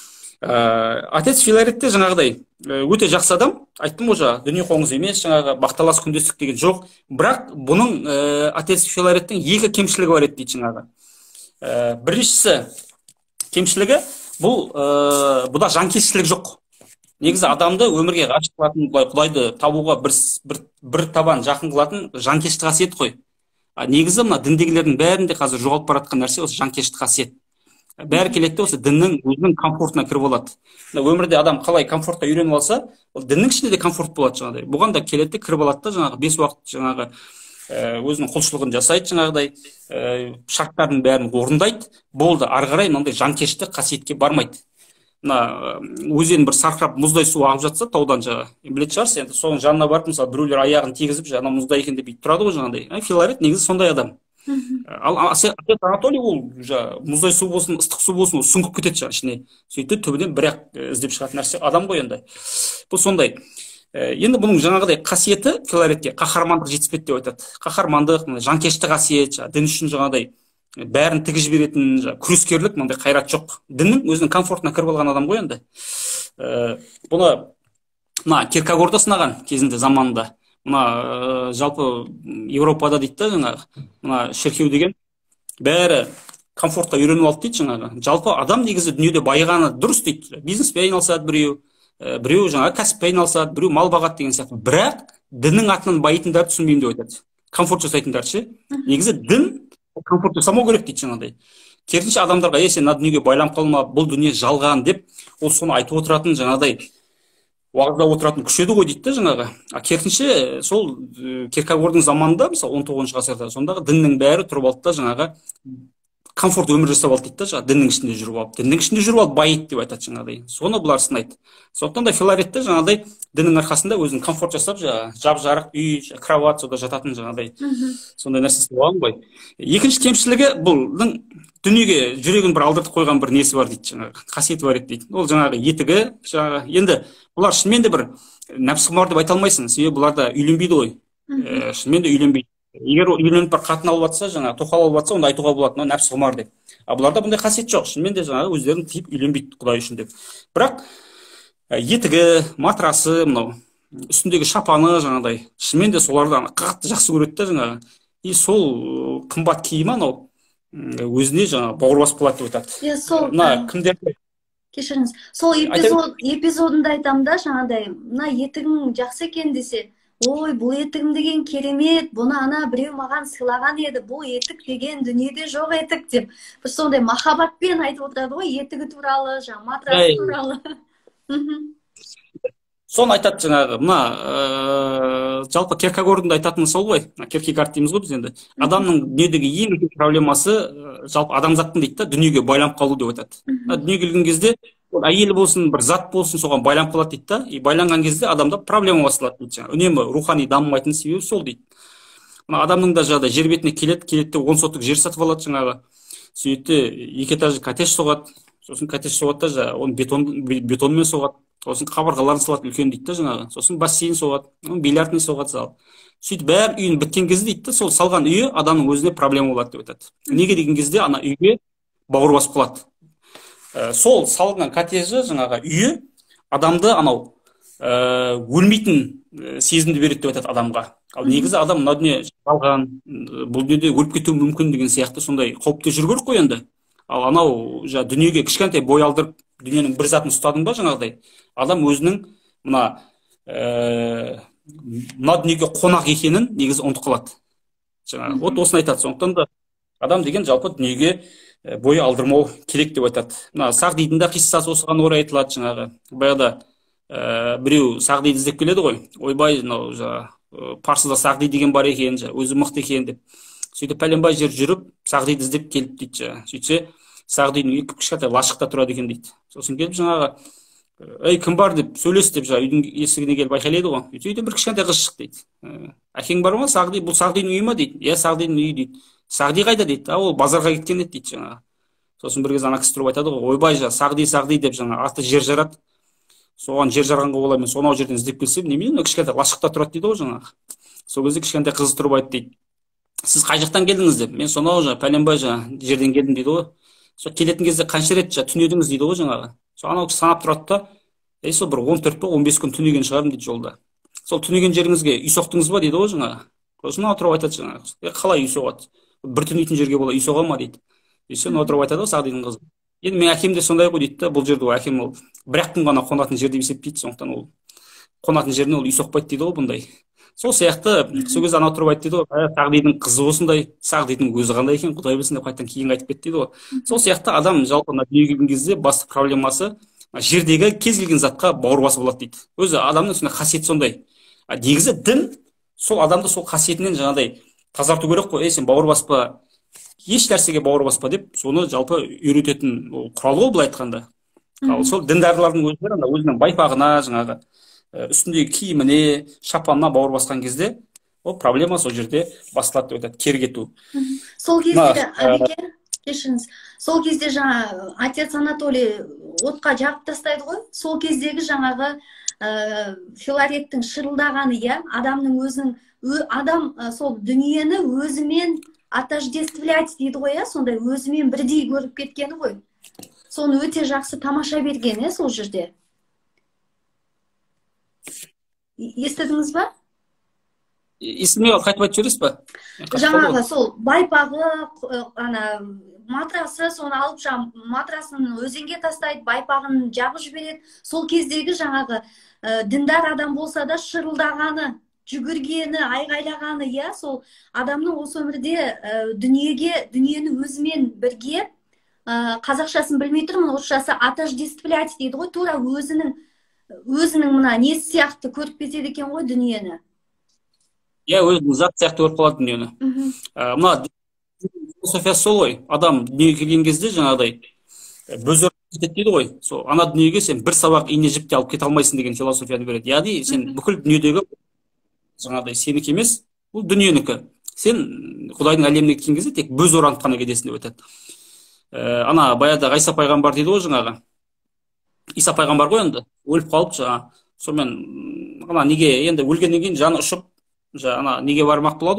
Отец Филарет те жаңағыдай өте жақсы адам, айттым ғой жаңа, дүние қоңыз емес, жаңағы бақталас күндестік деген жоқ. Бірақ бұның отец Филареттің екі кемшілігі бар еді дейді жаңағы. Біріншісі кемшілігі бұл бұда жанкештілік жоқ. Негізі адамды өмірге ғашық қылатын, Құдайды табуға бір, бір, бір табан жақын қылатын жанкешті қасиет қой. Негізі мына діндегілердің бәрінде қазір жоғалып бара жатқан нәрсе осы жанкешті қасиет. Бәрі келеді осы діннің өзінің комфортына кіріп алады. Өмірде адам қалай комфортқа үйреніп алса, ол діннің ішінде де комфорт болады жаңағыдай. Бұған да келеді, кіріп алады да жаңағы бес уақыт жаңағы өзінің құлшылығын жасайды жаңағыдай, шарттардың бәрін орындайды. Болды, ары қарай мынандай жанкешті қасиетке бармайды. Мына өзен бір сарқырап мұздай су ағып жатса, таудан жаңа, білетін шығарсыз, енді соның жанына барып, мысалы, біреулер аяғын тигізіп, жаңа мұздай екен деп тұрады ғой жаңағыдай. Филарет негізі сондай адам. Ал отец Анатолий ол мұздай су болсын, ыстық су болсын, ол сүңгіп кетеді жаңа ішіне. Сөйтіп төбеден бір-ақ іздеп шығатын нәрсе адам ғой енді. Бұл сондай. Енді бұның жаңағыдай қасиеті Филаретке қаһармандық жетіспейді деп айтады. Қаһармандық, жанкешті қасиет, дін үшін жаңағыдай бәрін тігіп жіберетін, күрескерлік, мындай қайрат жоқ. Діннің өзінің комфортына кіріп алған адам ғой енді. Бұны мына Киркегорды сынаған кезінде заманында. Мына жалпы Европада дейді да жаңағы, мына шіркеу деген бәрі комфортқа үйреніп алды дейді жаңағы. Жалпы адам негізі дүниеде байығаны дұрыс дейді. Бизнеспен айналысады біреу, біреу жаңағы кәсіппен айналысады, біреу мал бағады деген сияқты. Бірақ діннің атынан байитындарды түсінбеймін деп айтады. Комфорт жасайтындарды ше. Негізі дін комфорт жасамау керек дейді жаңағыдай. Керісінше адамдарға, е, сен мына дүниеге байланып қалма, бұл дүние жалған деп, ол соны айтып отыратын жаңағыдай уағыздап отыратын күш еді ғой дейді да жаңағы. А керісінше сол Киркегордың заманында, мысалы он тоғызыншы ғасырда, сондағы діннің бәрі тұрып алды да жаңағы комфорт өмір жасап алды дейді да жаңағы, діннің ішінде жүріп алып, діннің ішінде жүріп алып байиды деп айтады жаңағыдай. Соны бұлар сынайды. Сондықтан да Филарет те жаңағыдай діннің арқасында өзінің комфорт жасап, жап-жарық үй, кровать сода жататын жаңағыдай сондай нәрсесі болған ғой. Екінші кемшілігі бұлдың дүниеге жүрегін бір алдыртып қойған бір несі бар дейді жаңағы, қасиеті бар еді дейді. Ол жаңағы етігі, жаңағы енді бұлар шынымен де бір нәпсіқұмар деп айта алмайсың, себебі бұлар да үйленбейді ғой. Шынымен де үйленбейді. егер ол үйленіп бір қатын алып жатса, жаңағы тоқал алып жатса, онда айтуға болады, мынау нәпсі құмар деп. А бұларда бұндай қасиет жоқ, шынымен де жаңағы өздерін тиіп үйленбейді Құдай үшін деп. Бірақ етігі, матрасы, мынау үстіндегі шапаны жаңағыдай, шынымен де соларды қатты жақсы көреді да жаңағы. И сол қымбат киімі анау өзіне жаңағы бауыр басып қалады деп айтады. Иә, сол мына кімдер кешіріңіз, сол эпизод эпизодында айтамын да, жаңағыдай, мына етігің жақсы екен десе, ой, бұл етігім деген керемет, бұны ана біреу маған сыйлаған еді, бұл етік деген дүниеде жоқ етік деп. Бір сондай махаббатпен айтып отырады ғой, етігі туралы, жаңа матрасы туралы. Соны айтады жаңағы, мына жалпы Кierkegaard'ың да айтатыны сол ғой, Кierkegaard дейміз ғой біз енді. Адамның дүниедегі ең үлкен проблемасы жалпы адамзаттың дейді да, дүниеге байланып қалу деп айтады. Дүниеге келген кезде әйел болсын, бір зат болсын, соған байланып қалады дейді да, и байланған кезде адамда проблема басталады дейді жаңағы. Үнемі рухани дамымайтын себебі сол дейді. Мына адамның да жаңағыдай жер бетіне келеді, келеді де он сотық жер сатып алады жаңағы. Сөйтті екі этажды коттедж соғады, сосын коттедж соғады да жаңағы, оны бетон бетонмен соғады. Сосын қабырғаларын салады үлкен дейді да жаңағы. Сосын бассейн соғады, бильярдный соғады зал. Сөйтіп бәрі үйін біткен кезде дейді да, сол салған үйі адамның өзіне проблема болады деп айтады. Неге деген кезде ана үйге бауыр басып қалады. Сол салынған коттеджі жаңағы үйі адамды анау өлмейтін сезімді береді деп айтады адамға. Ал негізі адам мына дүние жалған, бұл дүниеде өліп кетуі мүмкін деген сияқты сондай қауіпте жүру керек қой енді. Ал анау жаңа дүниеге кішкентай бой алдырып дүниенің бір затын ұстадың ба жаңағыдай, адам өзінің мына мына дүниеге қонақ екенін негізі ұмытып қалады. Жаңағы вот осыны айтады. Сондықтан да адам деген жалпы дүниеге бой алдырмау керек деп айтады. Мына Сағдидің да қиссасы осыған орай айтылады жаңағы. Баяғыда біреу Сағдиді іздеп келеді ғой. Ойбай, мынау жаңағы Парсыда Сағди деген бар екен, өзі мықты екен деп. Сөйтіп пәленбай жер жүріп, Сағдиді іздеп келіп дейді жаңағы. Сөйтсе Сағдидің үйі кішкентай лашықта тұрады екен дейді. Сосын келіп жаңағы, ей, кім бар деп сөйлес деп жаңағы үйдің есігіне келіп айқайлайды ғой. Үйден бір кішкентай қыз шықты дейді. Әкең бар ма? Сағди, бұл Сағдидің үйі ма дейді. Иә, Сағдидің үйі дейді. Сағди қайда дейді. А ол базарға кеткен еді дейді жаңағы. Сосын бір кез ана кісі тұрып айтады ғой, ойбай жа, Сағди, Сағди деп жаңағы аты жер жарады. Соған жер жарғанға бола мен сонау жерден іздеп келсем, немене кішкентай лашықта тұрады дейді ғой жаңағы. Сол кезде кішкентай қыз тұрып айтты дейді. Сіз қай жақтан келдіңіз деп. Мен сонау жаңағы пәленбай жаңағы жерден келдім дейді ғой. Сол келетін кезде қанша рет түнедіңіз дейді ғой жаңағы. Сол анау санап тұрады да, ей, сол бір он төрт пе он бес күн түнеген шығармын дейді жолда. Сол түнеген жеріңізге үй соқтыңыз ба дейді ғой жаңағы. Сосын отырып айтады жаңағы. Е, қалай үй соғады? Бір түнейтін жерге бола үй соға ма дейді. Сосын отырып айтады ғой Сағдидің қызы. Енді мен әкем де сондай ғой дейді да, бұл жерде әкем ол бір-ақ күн ғана қонатын жер деп есептейді, сондықтан ол қонатын жеріне ол үй соқпайды дейді ғой бұндай. Сол сияқты сол кезде ана тұрып айтты дейді ғой, Сағдидің қызы осындай, Сағдидің өзі қандай екен, Құдай білсін деп қайтадан кейін айтып кетті дейді ғой. Сол сияқты адам жалпы дүниеге келген кезде басты проблемасы жердегі кез келген затқа бауыр басып алады дейді. Өзі адамның сондай қасиеті сондай. Негізі дін сол адамды сол қасиетінен жаңағыдай тазарту керек қой. Ей, сен бауыр баспа, еш нәрсеге бауыр баспа деп соны жалпы үйрететін құрал ғой былай айтқанда. Ал сол діндарлардың өздері өзінің байпағына жаңағы үстіндегі киіміне, шапанына бауыр басқан кезде ол проблема сол жерде басталады деп айтады, кері кету. Сол кезде Әбеке, кешіріңіз, сол кезде жаңа отец Анатолий отқа жағып тастайды ғой, сол кездегі жаңағы Филареттің шырылдағаны, иә, адамның өзінің, адам сол дүниені өзімен отождествлять дейді ғой, иә, сондай өзімен бірдей көріп кеткені ғой. Соны өте жақсы тамаша берген, иә, сол жерде. Естідіңіз ба? Есіме қайтып айтып жібересіз ба? Жаңағы сол байпағы, ана матрасы, соны алып жам, матрасын өзенге тастайды, байпағын жағып жібереді. Сол кездегі жаңағы діндар адам болса да шырылдағаны, жүгіргені, айғайлағаны, иә, сол адамның осы өмірде дүниеге, дүниені өзімен бірге, қазақшасын білмей тұрмын, орысшасы отождествлять дейді ғой, тура өзінің өзінің мына несі сияқты көріп кетеді екен ғой дүниені. Иә, өзінің зат сияқты көріп қалады дүниені. Мына философиясы сол ғой. Адам дүниеге келген кезде жаңағыдай бөз орын кетеді дейді ғой. Сол ана дүниеге сен бір сабақ ине жіпте алып кете алмайсың деген философияны береді. Яғни сен бүкіл дүниедегі жаңағыдай сенікі емес, бұл дүниенікі. Сен Құдайдың әлеміне кеткен кезде тек бөз оранып қана кетесің деп айтады. Ана баяғыда Ғайса пайғамбар дейді ғой жаңағы. Иса пайғамбар ғой енді, өліп қалып жаңа, сонымен ана неге енді өлгеннен кейін жаны ұшып, ана неге бармақ болады ғой,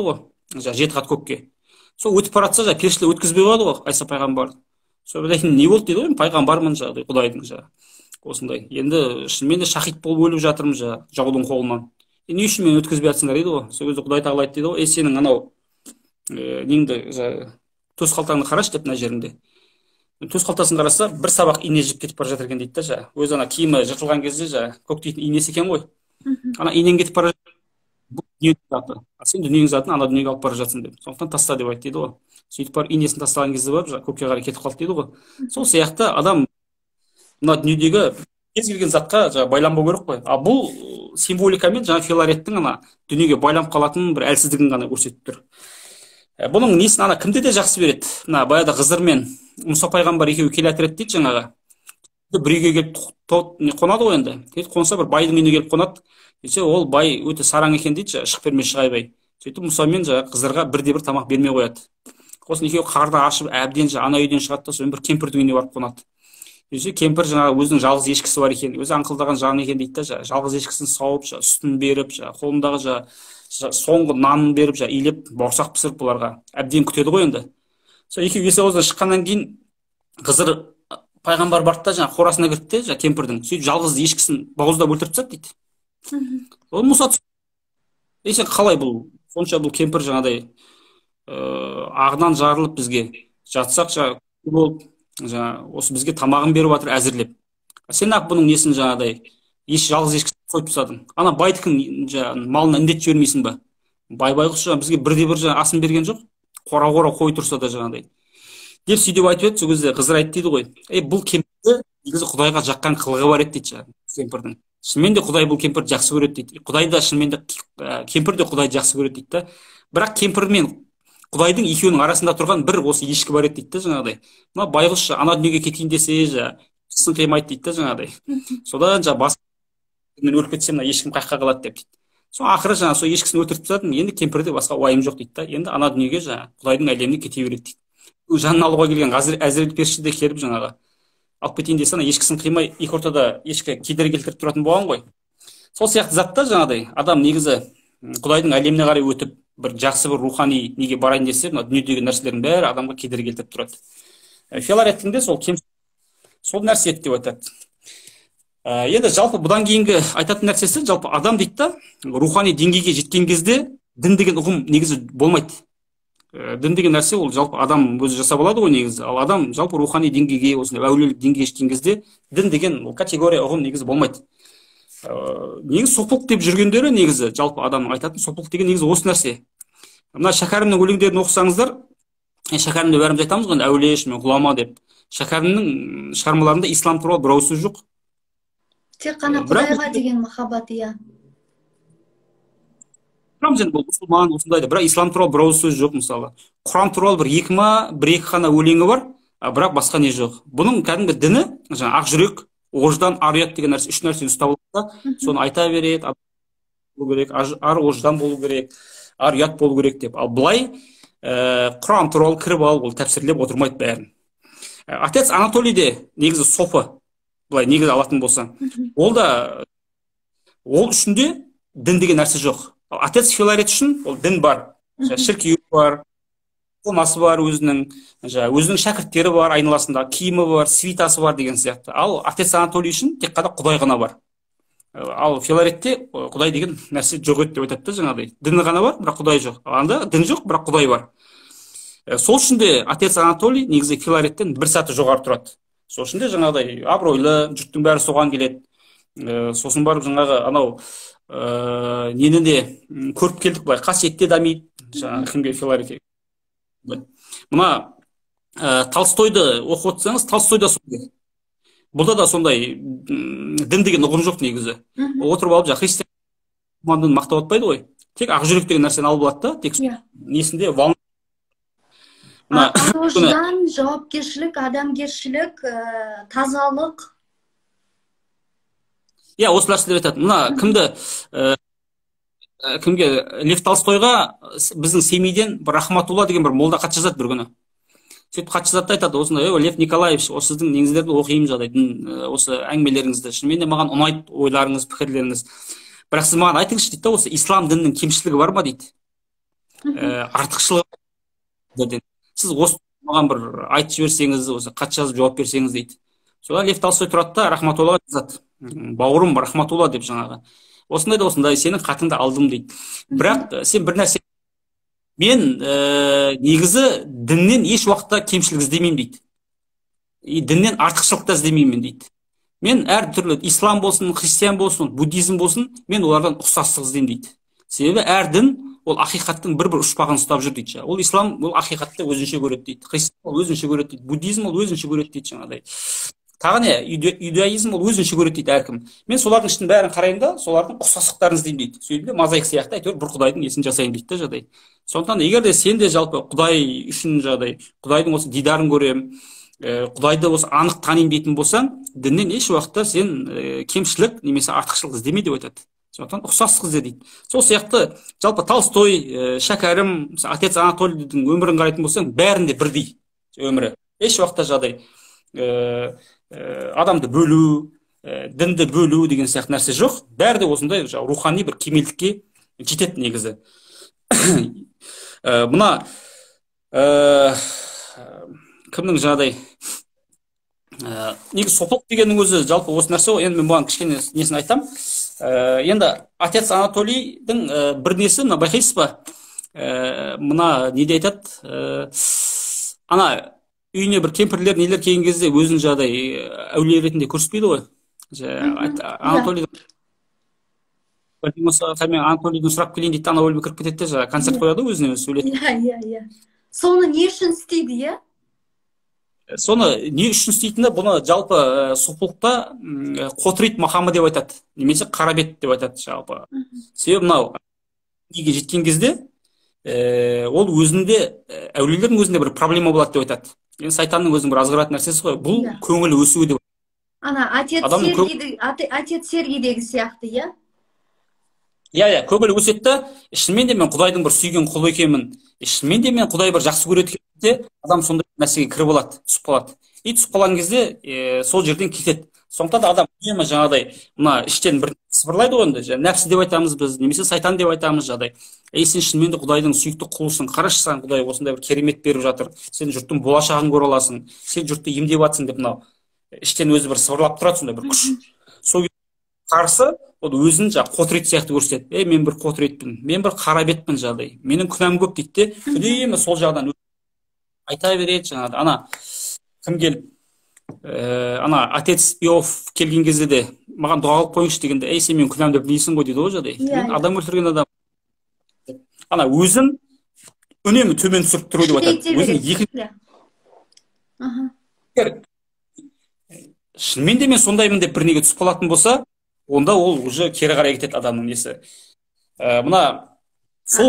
жаңағы жеті қат көкке. Сол өтіп бара жатса жаңағы періштелер өткізбей қояды ғой Айса пайғамбарды. Сол білетін не болды дейді ғой, пайғамбармын жаңағыдай Құдайдың жаңағы осындай. Енді шынымен де шахид болып өліп жатырмын жаңағы жаудың қолынан. E, не үшін мені өткізбей жатсыңдар дейді ғой. Сол кезде Құдай тағала айтты дейді ғой, е сенің анау неңді төс қалтаңды қарашы деп мына жерінде. Төс қалтасын қараса бір сабақ ине жіп кетіп бара жатыр екен дейді да жаңағы. Өзі ана киімі жыртылған кезде жаңағы көктейтін инесі екен ғой. Ана инең кетіп бара жатыр. Бұл дүниенің заты. Сен дүниенің затын ана дүниеге алып бара жатсың деп. Сондықтан таста деп айтты дейді ғой. Сөйтіп барып инесін тастаған кезде барып жаңағы көкке қарай кетіп қалды дейді ғой. Сол сияқты адам мына дүниедегі кез келген затқа жаңағы байланбау керек қой. А бұл символикамен жаңа Филареттің ана дүниеге байланып қалатын бір әлсіздігін ғана көрсетіп тұр. Бұның несін ана кімде де жақсы береді. Мына баяғыда Хызыр мен Мұса пайғамбар екеуі келе жатыр еді дейді жаңағы. Бір үйге келіп қонады ғой енді. Сөйтіп қонса бір байдың үйіне келіп қонады. Десе ол бай өте сараң екен дейді, шығып бермей шығайбай. Сөйтіп Мұса мен жаңағы Хызырға бірде бір тамақ бермей қояды. Сосын екеуі қарды ашып әбден ана үйден шығады да сосын бір кемпірдің үйіне барып қонады. Десе кемпір жаңағы өзінің жалғыз ешкісі бар екен, өзі аңқылдаған жан екен дейді да, жалғыз ешкісін сауып, сүтін беріп, қолындағы жаңағы соңғы нанын беріп, илеп, бауырсақ пісіріп бұларға әбден күтеді ғой енді. Сол екеуі есі ауыздан шыққаннан кейін Хызыр пайғамбар барды да жаңағы қорасына кірді де кемпірдің, сөйтіп жалғыз ешкісін бауыздап өлтіріп тастады дейді. Ол Мұса түсінді. Сен қалай бұл сонша бұл кемпір жаңағыдай ағынан жарылып бізге жатсақ жаңағы болып жаңа осы бізге тамағын беріп жатыр әзірлеп. Сен ақ бұның несін жаңағыдай еш жалғыз ешкісін сойып тастадың. Ана байдікін жаңағы малына індет жібермейсің ба? Бай байғұс жаңағы бізге бірде бір жаңағы асын берген жоқ. Қора-қора қой тұрса да жаңағыдай. Деп сөйтіп айтып еді, сол кезде Хызыр айтты дейді ғой. Ей бұл кемпірді негізі Құдайға жаққан қылығы бар еді дейді жаңағы кемпірдің. Шынымен де Құдай бұл кемпірді жақсы көреді дейді. Құдай да шынымен де кемпір де Құдайды жақсы көреді дейді да. Бірақ кемпір мен Құдайдың екеуінің арасында тұрған бір осы ешкі бар еді дейді да жаңағыдай. Мына байғұс ана дүниеге кетейін десе жаңағы сын қимайды дейді да жаңағыдай. Содан жаңағы бас мен өліп кетсем мына ешкім қай жаққа қалады деп дейді. Сол ақыры жаңағы сол ешкісін өлтіріп тастадым. Енді кемпірде басқа уайым жоқ дейді да. Енді ана дүниеге жаңағы Құдайдың әлеміне кете береді дейді. Жанын алуға келген Әзірет періште де келіп жаңағы алып кетейін десе ана ешкісін қимай екі ортада ешкі кедергі келтіріп тұратын болған ғой. Сол сияқты затта жаңағыдай адам негізі Құдайдың әлеміне қарай өтіп бір жақсы бір рухани неге барайын десе, мына дүниедегі нәрселердің бәрі адамға кедергі келтіріп тұрады. Филареттің де сол кем сол нәрсе еді деп айтады. Енді жалпы бұдан кейінгі айтатын нәрсесі жалпы адам дейді да, рухани деңгейге жеткен кезде дін деген ұғым негізі болмайды. Дін деген нәрсе ол жалпы адам өзі жасап алады ғой негізі. Ал адам жалпы рухани деңгейге, осындай әулиелік деңгейге жеткен кезде дін деген ол категория ұғым негізі болмайды. Негізі сопылық деп жүргендері негізі жалпы адамның айтатын сопылық деген негізі осы нәрсе. Мына Шәкәрімнің өлеңдерін оқысаңыздар, Шәкәрімде бәріміз айтамыз ғой әулиеш мен ғұлама деп. Шәкәрімнің шығармаларында ислам туралы бір ауыз сөз жоқ. Тек қана Құдайға деген махаббат, иә. Енді бұл мұсылман осындайды, бірақ ислам туралы бір ауыз сөз жоқ мысалы. Құран туралы бір екі ма, бір екі қана өлеңі бар, бірақ басқа не жоқ. Бұның кәдімгі діні жаңа ақ жүрек, ождан, ар ұят деген нәрсе, үш нәрсені ұстап алса, соны айта береді, болу керек, ар ождан болу керек, ар ұят болу керек деп. Ал былай Құран туралы кіріп алып, ол тәпсірлеп отырмайды бәрін. Отец Анатолийде негізі сопы, былай негізі алатын болса, ол да ол үшінде дін деген нәрсе жоқ. Отец Филарет үшін ол дін бар, шіркеу бар, қонасы бар өзінің, өзінің шәкірттері бар, айналасында киімі бар, свитасы бар деген сияқты. Ал отец Анатолий үшін тек қана Құдай ғана бар. Ал Филаретте Құдай деген нәрсе жоқ еді деп айтады да жаңағыдай. Діні ғана бар, бірақ Құдай жоқ. Анда дін жоқ, бірақ Құдай бар. Сол үшін де отец Анатолий негізі Филареттен бір саты жоғары тұрады. Сол үшін де жаңағыдай абыройлы, жұрттың бәрі соған келеді. Сосын барып жаңағы анау нені де көріп келдік, былай қасиетте дамиды, жаңағы кімге Филаретке. Мына Толстойды оқып отырсаңыз, Толстойда сондай. Бұлда да сондай дін деген ұғым жоқ негізі. Ол отырып алып жаңағы христиан дінін мақтап отпайды ғой. Тек ақ жүрек деген нәрсені алып алады да, тек несінде вал. Ар-ождан, жауапкершілік, адамгершілік, тазалық. Иә, осы нәрселер айтады. Мына кімді кімге Лев Толстойға біздің Семейден бір Рахматулла деген бір молда хат жазады бір күні. Сөйтіп хат жазады айтады, осындай, Лев Николаевич, осы сіздің неңіздерді оқимын жағдайдың, осы әңгімелеріңізді, шынымен де маған ұнайды ойларыңыз, пікірлеріңіз. Бірақ сіз маған айтыңызшы дейді, осы ислам дінінің кемшілігі бар ма дейді. артықшылық. Сіз осы маған бір айтып жіберсеңіз, осы хат жазып жауап берсеңіз дейді. Содан Лев Толстой тұрады да Рахматуллаға жазады, бауырым Рахматулла деп жаңағы, осындай да осындай сенің хатыңды алдым дейді. Бірақ сен бір нәрсе, мен ә, негізі діннен еш уақытта кемшілік іздемеймін дейді. И діннен артықшылық та іздемеймін дейді. Мен әр түрлі ислам болсын, христиан болсын, буддизм болсын, мен олардан ұқсастық іздеймін дейді. Себебі әр дін ол ақиқаттың бір-бір ұшпағын ұстап жүр дейді. Ол ислам ол ақиқатты өзінше көреді дейді. Христиан ол өзінше көреді дейді. Буддизм ол өзінше көреді дейді жаңағыдай. Тағы не, иудаизм ол өзінше көреді дейді әркім. Мен солардың ішін бәрін қараймын да, солардың ұқсастықтарын іздеймін дейді. Сөйтіп мозаик сияқты әйтеуір бір құдайдың несін жасайын дейді да жағдай. Сондықтан егер де сен де жалпы құдай үшін жағдай, құдайдың осы дидарын көремін, құдайды осы анық танимын дейтін болсаң, діннен еш уақытта сен кемшілік немесе артықшылық іздеме деп айтады. Сондықтан ұқсастық ізде дейді. Сол сияқты жалпы Толстой, Шәкәрім, отец Анатолийдің өмірін қарайтын болсаң, бәрінде бірдей өмірі. Еш уақытта жағдай адамды бөлу, дінді бөлу деген сияқты нәрсе жоқ. Бәрі де осындай рухани бір кемелдікке жетеді негізі. Мына кімнің жағдай негізі сопылық дегеннің өзі жалпы осы нәрсе ғой. Енді мен бұған кішкене несін айтам. Енді отец Анатолийдің бір несі, мына байқайсыз ба, мына неде айтады, ана үйіне бір кемпірлер нелер келген кезде өзін жағдай әулие ретінде көрсетпейді ғой. Анатолийдің Анатолийдің сұрап келейін дейді, ана өліп кіріп кетеді де концерт қояды өзіне өзі сөйлейді. Иә, иә, иә. Соны не үшін істейді, иә? Соны не үшін істейтіні, бұны жалпы сұлпылықта Қотрит Махамы деп айтады, немесе Қарабет деп айтады жалпы. Себебі мынау неге жеткен кезде ол өзінде, әулиелердің өзінде бір проблема болады деп айтады. Енді сайтанның өзінің бір азғыратын нәрсесі ғой, бұл көңілі өсуі деп. Ана отец Сергийдегі сияқты, иә? Иә, иә, көңілі өседі да, шынымен де мен Құдайдың бір сүйген құлы екенмін, шынымен де мен Құдай бір жақсы көреді екен, адам сондай нәрсеге кіріп алады, түсіп қалады. И түсіп қалған кезде сол жерден кетеді. Сондықтан да адам үнемі жаңағыдай мына іштен бір сыбырлайды ғой, енді нәпсі деп айтамыз біз, немесе сайтан деп айтамыз жағдай. Ей, сен шынымен де Құдайдың сүйікті құлысың, қарашы, саған Құдай осындай бір керемет беріп жатыр, сен жұрттың болашағын көре аласың, сен жұртты емдеп жатсың деп мынау іштен өзі бір сыбырлап тұрады, сондай бір күш. Сол қарсы ол өзін жаңағы Қотрит сияқты көрсетеді. Ей, мен бір Қотритпін, мен бір Қарабетпін жағдай, менің күнәм көп дейді де, үнемі сол жағдан айта береді жаңағыдай. Ана кім келіп, ана отец Иов келген кезде де маған дұға қылып қойыңызшы дегенде, ей, сен менің күнәмді білесің ғой дейді ғой жағдай. Мен адам өлтірген адам. Ана өзін үнемі төмен түсіріп тұру деп айтады. Өзін екі шынымен де мен сондаймын деп бірнеге түсіп қалатын болса, онда ол уже кері қарай кетеді адамның несі. Мына сол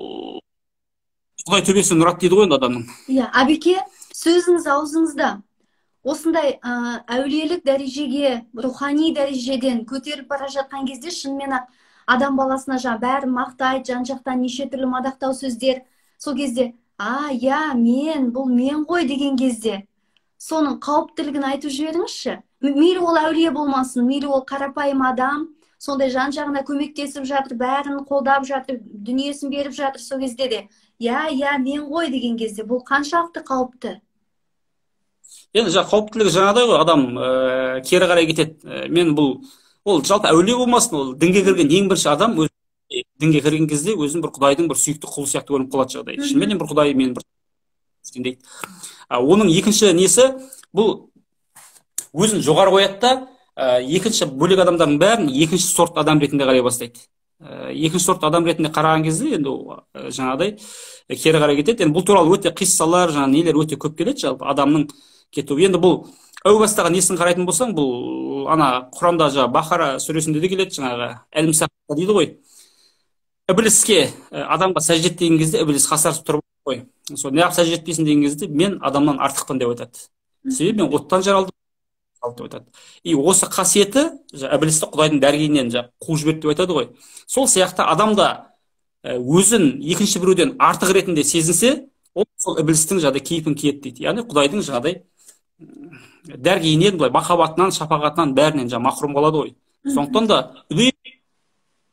Құдай төбесінен ұрады дейді ғой енді адамның. Иә, Абеке, сөзіңіз аузыңызда осындай әулиелік дәрежеге, рухани дәрежеден көтеріп бара жатқан кезде шынымен ақ адам баласына жаңа бәрі мақтайды, жан-жақтан неше түрлі мадақтау сөздер. Сол кезде, а, иә, мен, бұл мен ғой деген кезде соның қауіптілігін айтып жіберіңізші. Мейлі ол әулие болмасын, мейлі ол қарапайым адам, сондай жан-жағына көмектесіп жатыр, бәрін қолдап жатыр, дүниесін беріп жатыр. Сол кезде де, иә, иә, мен ғой деген кезде бұл қаншалықты қауіпті? Енді жаңа қауіптілігі жаңағыдай ғой, адам кері қарай кетеді. Мен бұл, ол жалпы әулие болмасын, ол дінге кірген ең бірінші адам дінге кірген кезде өзін бір Құдайдың бір сүйікті құлы сияқты көрініп қалады жағдай. Шынымен бір Құдай мен бір дейді. Оның екінші несі, бұл өзін жоғары қояды да, екінші бөлек адамдардың бәрін екінші сорт адам ретінде қарай бастайды. Екінші сорт адам ретінде қараған кезде енді жаңағыдай кері қарай кетеді. Енді бұл туралы өте қиссалар, жаңа нелер өте көп келеді жалпы адамның кетуі. Енді бұл әу бастағы несін қарайтын болсаң, бұл ана Құранда жаңа Бақара сүресінде де келеді, жаңағы әлімсақта дейді ғой. Ібліске адамға сәжде еткен кезде ібліс қасарысып тұрып қой. Сол неғып сәжде етпейсің деген кезде мен адамнан артықпын деп айтады. Себебі мен оттан жаралдым деп айтады. И осы қасиеті іблісті Құдайдың дәргейінен қуып жіберді деп айтады ғой. Сол сияқты адамда өзін екінші біреуден артық ретінде сезінсе, ол сол іблістің жаңағыдай кейпін киеді дейді. Яғни Құдайдың жаңағыдай дәргейінен, былай махаббатынан, шапағатынан бәрінен жаңа махрұм қалады ғой. Сондықтан да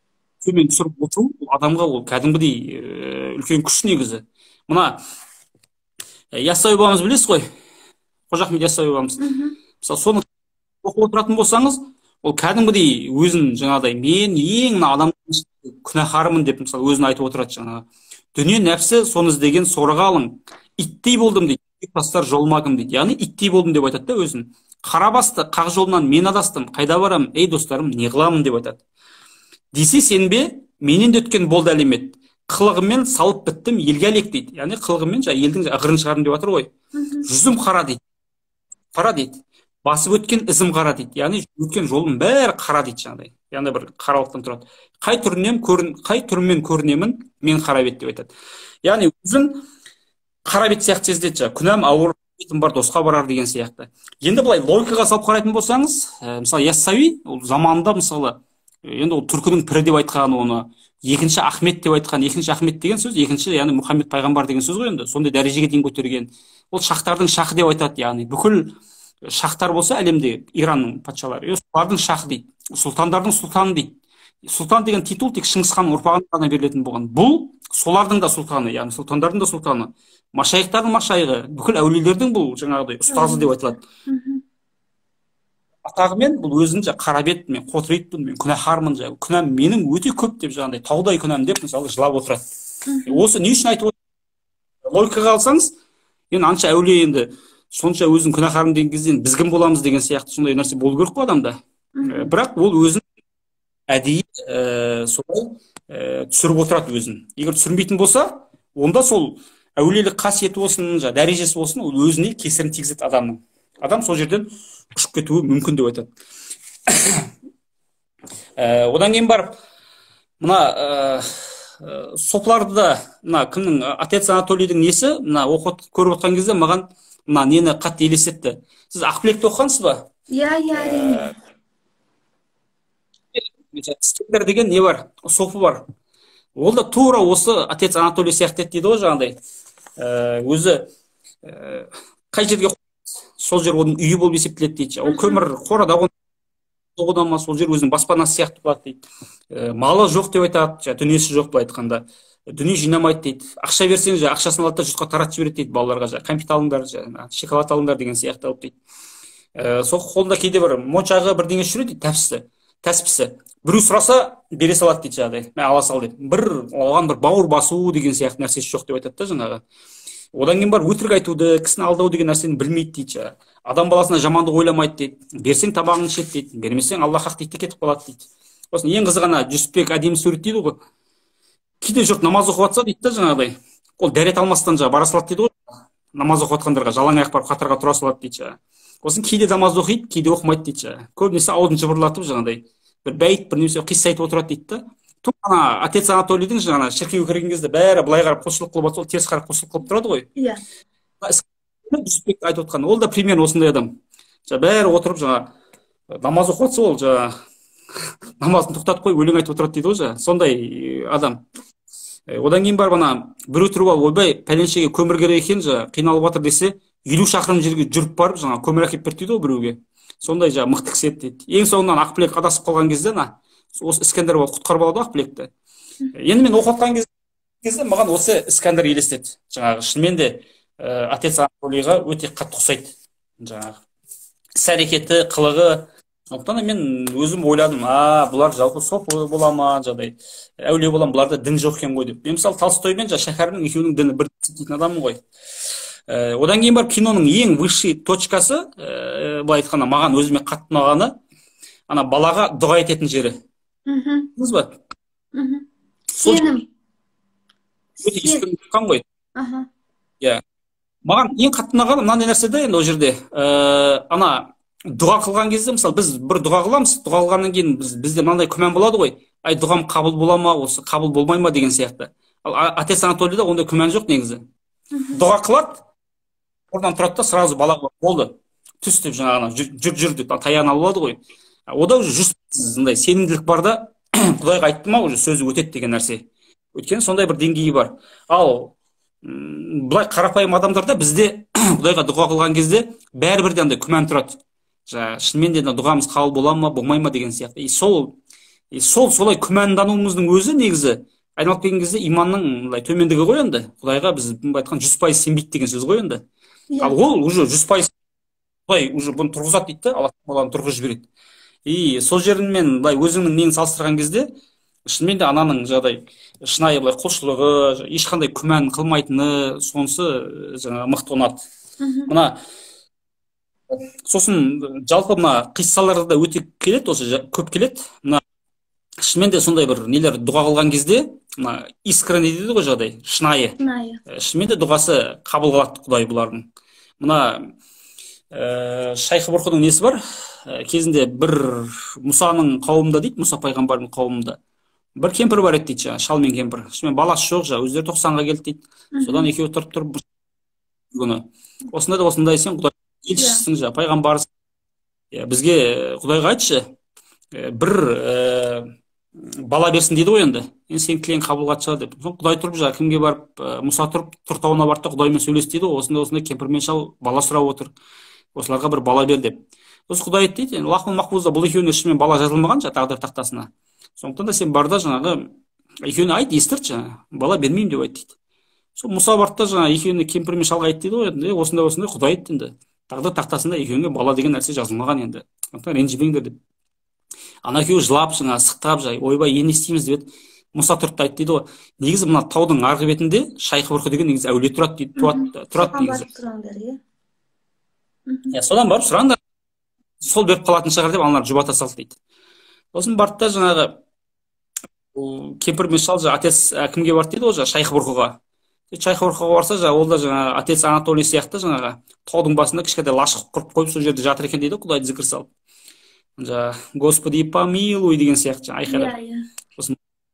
төмен түсіріп отыру адамға ол кәдімгідей үлкен күш негізі. Мына Яссауи бабамыз білесіз ғой, Қожа Ахмет Яссауи бабамыз. Мысалы соны оқып отыратын болсаңыз, ол кәдімгідей өзін жаңағыдай мен ең мына адамның күнәһарымын деп мысалы өзін айтып отырады жаңағы. Дүние нәпсі соны іздеген сорға алың, иттей болдым дейді, тастар жолыма кім дейді. Яғни иттей болдым деп айтады да өзін. Қара басты қақ жолынан мен адастым, қайда барам, ей достарым, не қыламын деп айтады. Десе сенбе, менен де өткен болды әлемет. Қылығыммен салып біттім елге әлек дейді. Яғни қылығыммен жа елдің ығырын шығарым деп жатыр ғой. Жүзім қара дейді. Қара дейді. Басып өткен ізім қара дейді. Яғни өткен жолым бәрі қара дейді жаңағыдай. Яғни бір қаралықтан тұрады. Қай түрінен көрін, қай түріммен көрінемін, мен қара бет деп айтады. Яғни өзін қара бет сияқты сезіледі жаңа. Күнәм ауыр, бетім бар, досқа барар деген сияқты. Енді былай логикаға салып қарайтын болсаңыз, мысалы Яссауи ол заманында мысалы енді ол түркінің пірі деп айтқан, оны екінші Ахмет деп айтқан. Екінші Ахмет деген сөз, екінші яғни Мұхаммед пайғамбар деген сөз ғой енді. Сондай дәрежеге дейін көтерген. Ол шахтардың шахы деп айтады, яғни бүкіл шахтар болса әлемде Иранның патшалары, солардың шахы дейді. Сұлтандардың сұлтаны дейді. Сұлтан деген титул тек Шыңғыс ханның ұрпағына ғана берілетін болған. Бұл солардың да сұлтаны, яғни сұлтандардың да сұлтаны. Машайықтардың машайығы, бүкіл әулиелердің бұл жаңағыдай ұстазы деп айтылады. Атағымен бұл өзін жа қарабет, мен қотыритпін, мен күнәһармын, жа күнәм менің өте көп деп жаңағыдай таудай күнәм деп мысалы жылап отырады. Осы не үшін айтып отыр? Логикаға алсаңыз, енді анша әулие енді сонша өзін күнәһармын деген кезде біз кім боламыз деген сияқты сондай нәрсе болу керек қой адамда. Бірақ ол өзін әдейі солай түсіріп отырады өзін. Егер түсірмейтін болса, онда сол әулиелік қасиеті болсын, дәрежесі болсын, ол өзіне кесірін тигізеді адамның. Адам сол жерден ұшып кетуі мүмкін деп айтады. Одан кейін барып, мына сопларды да, мына кімнің, отец Анатолийдің несі, мына оқып көріп отқан кезде маған мына нені қатты елестетті. Сіз Ақбілекті оқығансыз ба? Иә, иә, әрине. Скендер деген не бар? Сопы бар. Ол да тура осы отец Анатолий сияқты дейді ғой жаңағыдай. Өзі қай жерге сол жер оның үйі болып есептеледі дейді. Ол көмір қорада одан ма сол жер өзінің баспанасы сияқты болады дейді. Малы жоқ деп айтады, дүниесі жоқ былай айтқанда. Дүние жинамайды дейді. Ақша берсең, ақшасын алады да жұртқа таратып жібереді дейді балаларға. Кәмпит алыңдар, шоколад алыңдар деген сияқты алып дейді. Сол қолында кейде бір моншағы бірдеңе жүреді дейді, тәпсісі. Тәспісі. Біреу сұраса, бере салады дейді жаңағыдай. Мен ала сал деп. Бір оған бір бауыр басу деген сияқты нәрсесі жоқ деп айтады да жаңағы. Одан кейін бар өтірік айтуды, кісіні алдау деген нәрсені білмейді дейді. Адам баласына жамандық ойламайды дейді. Берсең табағын ішеді дейді. Бермесең Аллах хақ дейді, кетіп қалады дейді. Осыны ең қызығана Жүсіпбек әдемі суреттейді ғой. Кейде жұрт намаз оқып жатса дейді да жаңағыдай. Ол дәрет алмастан жаңа бара салады дейді ғой. Намаз оқып жатқандарға жалаң аяқ барып қатарға тұра салады дейді. Осын кейде намаз оқиды, кейде оқымайды дейді. Көбінесе аузын жыбырлатып жаңағыдай бір бәйт, бір немесе қисса айтып отырады дейді да. Тура ана отец Анатолийдің жаңа шіркеуге кірген кезде бәрі былай қарап құлшылық қылып жатса, ол теріс қарап құлшылық қылып тұрады ғой. Иә. Жүсіпбек айтып отқан, ол да примерно осындай адам. Жаңа бәрі отырып жаңа намаз оқып жатса, ол жаңа намазын тоқтатып қойып өлең айтып отырады дейді ғой жаңа. Сондай адам. Одан кейін барып ана біреу тұрып алып, ойбай, пәленшеге көмір керек екен, жаңа қиналып жатыр десе, елу шақырым жерге жүріп барып жаңа көмір әкеліп берді дейді ғой біреуге. Сондай жаңа мықты кісі еді дейді. Ең соңынан Ақбілек адасып қалған кезде на осы Искандер құтқарып алды Ақбілекті. Енді мен оқып отқан кезде маған осы Искандер елестеді. Жаңағы шынымен де отец Анатолийға өте қатты ұқсайды. Жаңағы іс-әрекеті, қылығы. Сондықтан мен өзім ойладым, а бұлар жалпы соп бола ма, жаңағыдай әулие бола ма, бұларда дін жоқ екен ғой деп. Мен мысалы Толстой мен Шәкәрімнің екеуінің діні бір дейтін адаммын ғой. Одан кейін барып киноның ең высший точкасы, былай айтқанда маған өзіме қатты ұнағаны, ана балаға дұға ететін жері. Білдіңіз ба? Сенім. Өте ескіріп жатқан ғой. Иә. Маған ең қатты ұнағаны мынандай нәрсе де енді ол жерде. Ана дұға қылған кезде, мысалы біз бір дұға қыламыз, дұға қылғаннан кейін бізде мынандай күмән болады ғой. Ай, дұғам қабыл бола ма, осы қабыл болмай ма деген сияқты. Ал отец Анатолийда ондай күмән жоқ негізі. Дұға қылады, oradan тұрады да сразу бала болды. Түс деп жаңағына жүр жүр деп таяғын алып алады ғой. Ода уже жүзсіз сенімділік бар да, Құдайға айтты ма, уже сөзі өтеді деген нәрсе. Өйткені сондай бір деңгейі бар. Ал былай қарапайым адамдарда бізде Құдайға дұға қылған кезде бәрібір де андай күмән тұрады. Шынымен де дұғамыз қабыл бола ма, болмай ма деген сияқты. И сол И сол солай күмәндануымыздың өзі негізі айналып келген кезде иманның былай төмендігі ғой енді. Құдайға біз айтқан жүз пайыз сенбейді деген сөз ғой енді. Ал ол уже жүз пайыз Құдай уже бұны тұрғызады дейді да, Алла баланы тұрғызып жібереді. И сол жермен былай өзіңнің нені салыстырған кезде шынымен де ананың жағдай шынайы былай құлшылығы, ешқандай күмән қылмайтыны, сонысы жаңа мықты ұнады. Мына сосын жалпы мына қиссаларда да өте келеді, осы көп келеді. Мына шынымен де сондай бір нелер дұға қылған кезде, мына искренне дейді ғой жағдай, шынайы. Шынымен де дұғасы қабыл қылады Құдай бұлардың. Мына ә, Шайх Бұрқының несі бар? Ә, кезінде бір Мұсаның қауымында дейді, Мұса пайғамбардың қауымында. Бір кемпір бар еді дейді, шал мен кемпір. Шынымен баласы жоқ, жа, өздері тоқсанға келді дейді. Содан екеуі тұрып тұрып күні. Осындай да осындай сен Құдай елшісің, жа, пайғамбарсың. Бізге Құдайға айтшы, бір ә, бала берсін дейді ғой енді. Енді сен тілең қабылға шығар деп. Құдай тұрып жа, кімге барып, Мұса тұрып тұр тауына барды да Құдаймен сөйлес дейді ғой. Осындай осындай кемпір мен шал бала сұрап отыр. Осыларға бір бала бер деп. Осы Құдай айтты дейді, лахмул махфузда бұл екеуіне шынымен бала жазылмаған жа, тағдыр тақтасына. Сондықтан да сен барда жаңағы екеуіне айт, естірт жаңа, бала бермеймін деп айт дейді. Сол Мұса барды да жаңа екеуіне кемпір мен шалға айт дейді ғой, осындай осындай Құдай айтты енді. Тағдыр тақтасында екеуіне бала деген нәрсе жазылмаған енді. Сондықтан ренжімеңдер деп. Ана екеуі жылап жаңа сықтап жай, ойбай енді не істейміз деп еді. Мұса тұрып та айтты дейді ғой, негізі мына таудың арғы бетінде Шайх Бұрқы деген негізі әулие тұрады дейді, тұрады, тұрады негізі. Иә, содан барып сұраңдар. Сол беріп қалатын шығар деп аналар жұбата салды дейді. Сосын барды да жаңағы кемпір мен шал жаңа отец кімге барды дейді ғой, Шайх Бұрқыға. Шайх Бұрқыға барса жаңа ол да жаңа отец Анатолий сияқты жаңағы таудың басында кішкентай лашық құрып қойып сол жерде жатыр екен дейді, Құдайды зікір салып. Жаңа Господи помилуй деген сияқты айқайлап. Сосын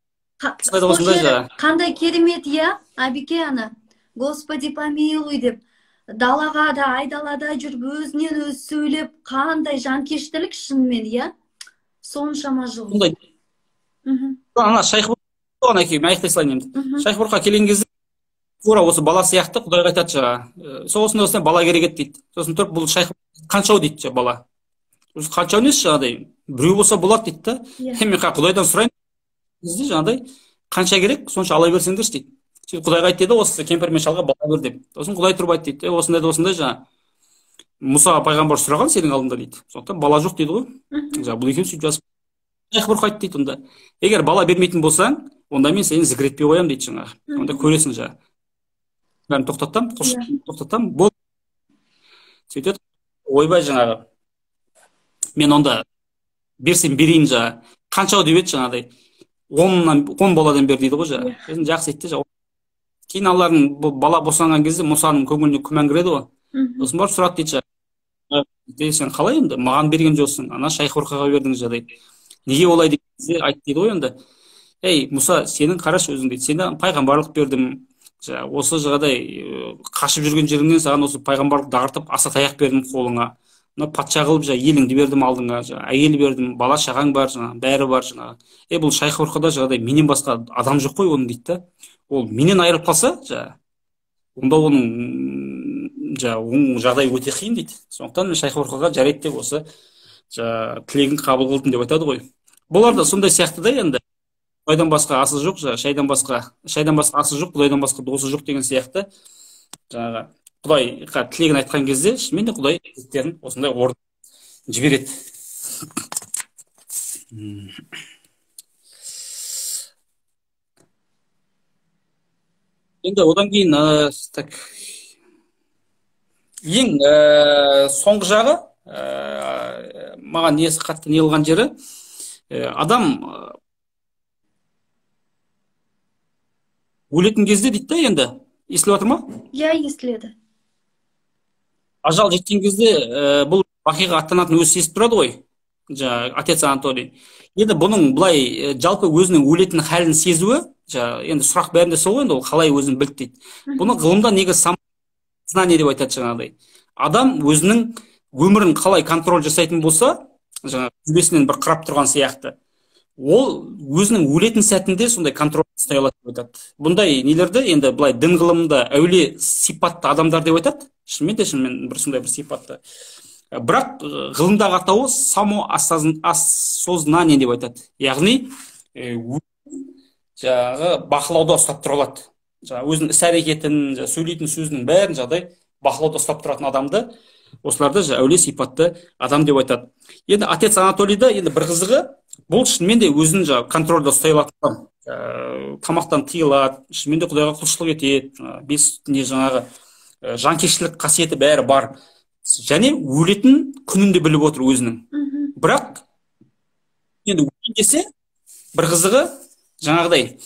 қандай керемет, иә, Абике ана, Господи помилуй деп далаға да айдалада жүріп өзінен өзі сөйлеп, қандай жанкештілік шынымен, иә, соншама жыл. Сондай. Ана Шайх Бұрқы ана кейін айқай салайын енді. Шайх Бұрқыға келген кезде тура осы бала сияқты Құдайға айтады жаңа. Сол осындай осындай бала керек еді дейді. Сосын тұрып бұл Шайх қаншау дейді бала. Қаншау несі жаңағыдай, біреу болса болады дейді да. Мен Құдайдан сұрайын бізде жаңағыдай қанша керек, сонша ала берсеңдерші дейді. Құдайға айтты дейді, осы кемпір мен шалға бала бер деп. Сосын Құдай тұрып айтты дейді, осындай да осындай жаңа Мұса пайғамбар сұраған сенің алдында дейді. Сондықтан бала жоқ дейді ғой. Жаңа бұл екеуі сөйтіп жазып. Шайх Бұрқы айтты дейді онда. Егер бала бермейтін болсаң, онда мен сені зікір етпей қоямын дейді жаңағы. Онда көресің жаңа. Бәрін тоқтатам, тоқтатам, бол. Сөйтеді, ойбай жаңағы. Мен онда берсем берейін жаңа. Қаншау деп еді жаңағыдай. он баладан бер дейді ғой жаңа. Өзін жақсы етті жаңа. Кейін аллардың бала босанған кезде Мұсаның көңіліне күмән кіреді ғой. Сосын барып сұрады дейді жаңа. Сен қалай енді? Маған берген жоқсың. Ана Шайх Бұрқыға бердіңіз жағдай. Неге олай дейді? Айтты дейді ғой енді. Ей, Мұса, сенің қарашы өзің дейді. Сені пайғамбарлық бердім. Осы жағдай қашып жүрген жеріңнен саған осы пайғамбарлық дағартып аса таяқ бердім қолыңа. Мына патша қылып жаңа еліңді бердім алдыңа, жаңа әйел бердім, бала шағаң бар, жаңа бәрі бар жаңа. Е, бұл Шайх Бұрқыда жағдай менен басқа адам жоқ қой оның дейді да. Ол менен айырылып қалса, жаңа онда оның жаңа жағдай өте қиын дейді. Сондықтан мен Шайх Бұрқыға жарайды деп осы жаңа тілегін қабыл қылдым деп айтады ғой. Бұлар да сондай сияқты да енді. Құдайдан басқа асы жоқ, жаңа шайдан басқа, шайдан басқа асы жоқ, Құдайдан басқа досы жоқ деген сияқты. Жаңағы Құдайға тілегін айтқан кезде, шынымен де Құдай тілектерін осындай орын жібереді. Енді одан кейін так ең соңғы жағы маған несі қатты не қылған жері, адам өлетін кезде дейді да енді, естіліп жатыр ма? Иә, естіледі. Ажал жеткен кезде бұл бақиға аттанатын өзі сезіп тұрады ғой, отец Анатолий. Енді бұның бұлай жалпы өзінің өлетін хәлін сезуі, енді сұрақ бәрінде сол ғой, енді ол қалай өзін білді дейді. Бұны ғылымда неге самознание деп айтады жаңағыдай. Адам өзінің өмірін қалай контроль жасайтын болса, жаңа төбесінен бір қырап тұрған сияқты, ол өзінің өлетін сәтінде сондай контроль ұстай алады деп айтады. Бұндай нелерді енді былай дін ғылымында әулие сипатты адамдар деп айтады. Шынымен де шынымен бір сондай бір сипатты бірақ ғылымдағы атауы самоосознание деп айтады. Яғни жаңағы бақылауда ұстап тұра алады. Жаңағы өзінің іс әрекетін, сөйлейтін сөзінің бәрін жағдай бақылауда ұстап тұратын адамды осыларды әулие сипатты адам деп айтады. Енді отец Анатолийда енді бір қызығы, бұл шынымен де өзін жаңағы контрольда ұстай алады, тамақтан тыйылады, шынымен де Құдайға құлшылық етеді, бес не жаңағы жанкештілік қасиеті бәрі бар. Және өлетін күнінде біліп отыр өзінің. Бірақ енді өлейін десе, бір қызығы жаңағыдай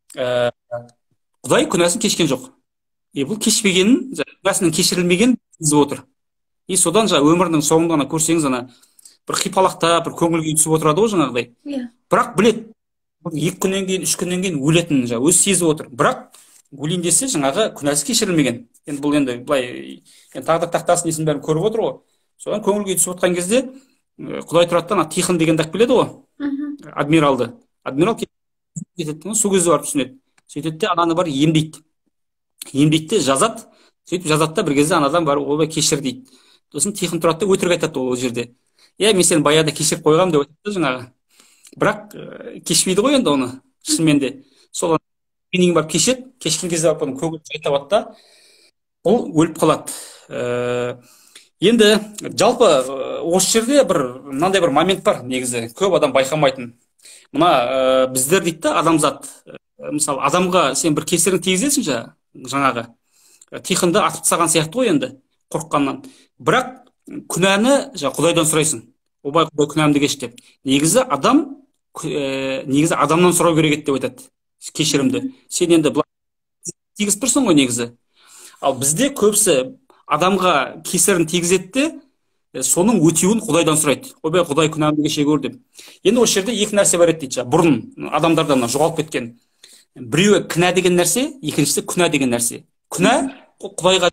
Құдай күнәсін кешкен жоқ. И бұл кешпегенін, күнәсінің кешірілмегенін сезіп отыр. И содан жаңа өмірінің соңында ғана көрсеңіз, ана бір қипалақтап, бір көңіл күй түсіп отырады ғой жаңағыдай. Бірақ білет, екі күннен кейін, үш күннен кейін өлетінін жаңа өзі сезіп отыр. Бірақ өлейін десе, жаңағы күнәсі кешірілмеген. Енді бұл енді былай, енді тағдыр тақтасын несін бәрін көріп отыр ғой. Содан көңіл күй түсіп отқан кезде Құдай тұрады, Тихон дегенді алып келеді ғой, адмиралды. Адмирал кетеді, сол кезде барып түсінеді. Сөйтеді де ананы бар емдейді. Емдейді де жазады. Сөйтіп жазады да бір кезде анадан барып олай кешір дейді. Сосын Тихон тұрады да өтірік айтады ол жерде. Иә, мен сені баяғыда кешіріп қойғам деп айтады жаңағы. Бірақ кешпейді ғой енді оны, шынымен де. Сол кейін барып кешеді, кешкен кезде барып оны көңіл күй табады да, ол өліп қалады. Енді жалпы осы жерде бір мынандай бір момент бар, негізі көп адам байқамайтын. Мына біздер дейді да, адамзат, мысалы адамға сен бір кесірін тигізесің жаңағы, Тихонды атып тастаған сияқты ғой енді, қорыққаннан. Бірақ күнәні Құдайдан сұрайсың. Обай, Құдай күнәмді кеш деп. Негізі адам негізі адамнан сұрау керек еді деп айтады кешірімді. Сен енді былай тигізіп тұрсың ғой негізі. Ал бізде көбісі адамға кесірін тигізеді де, соның өтеуін Құдайдан сұрайды. Обай, Құдай күнәмді кеше көр деп. Енді осы жерде екі нәрсе бар еді дейді. Бұрын адамдардан жоғалып кеткен. Біреуі кінә деген нәрсе, екіншісі күнә деген нәрсе. Күнә Құдайға,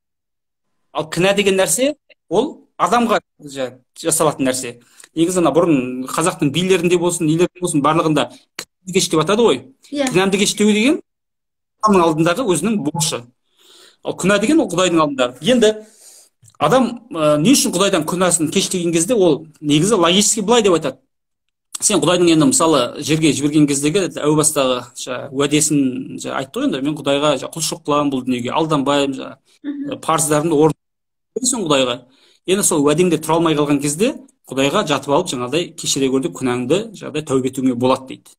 ал кінә деген нәрсе ол адамға жасалатын нәрсе. Негізі бұрын қазақтың билерінде болсын, нелерінде болсын, барлығында кінәмді кеш деп атады ғой. Кінәмді кеш деу деген Құдайдың алдындағы өзінің борышы. Ал күнә деген ол Құдайдың алдындағы. Енді адам не үшін Құдайдан күнәсін кеш деген кезде ол негізі логически былай деп айтады. Сен Құдайдың енді мысалы жерге жіберген кездегі әу бастағы уәдесін айтты ғой енді, мен Құдайға құлшылық қыламын, бұл дүниеге алданбаймын, парыздарымды орындаймын Құдайға. Енді сол уәдеңде тұра алмай қалған кезде Құдайға жатып алып жаңағыдай кешіре көр деп күнәңді жаңағыдай тәубе етуіңе болады дейді.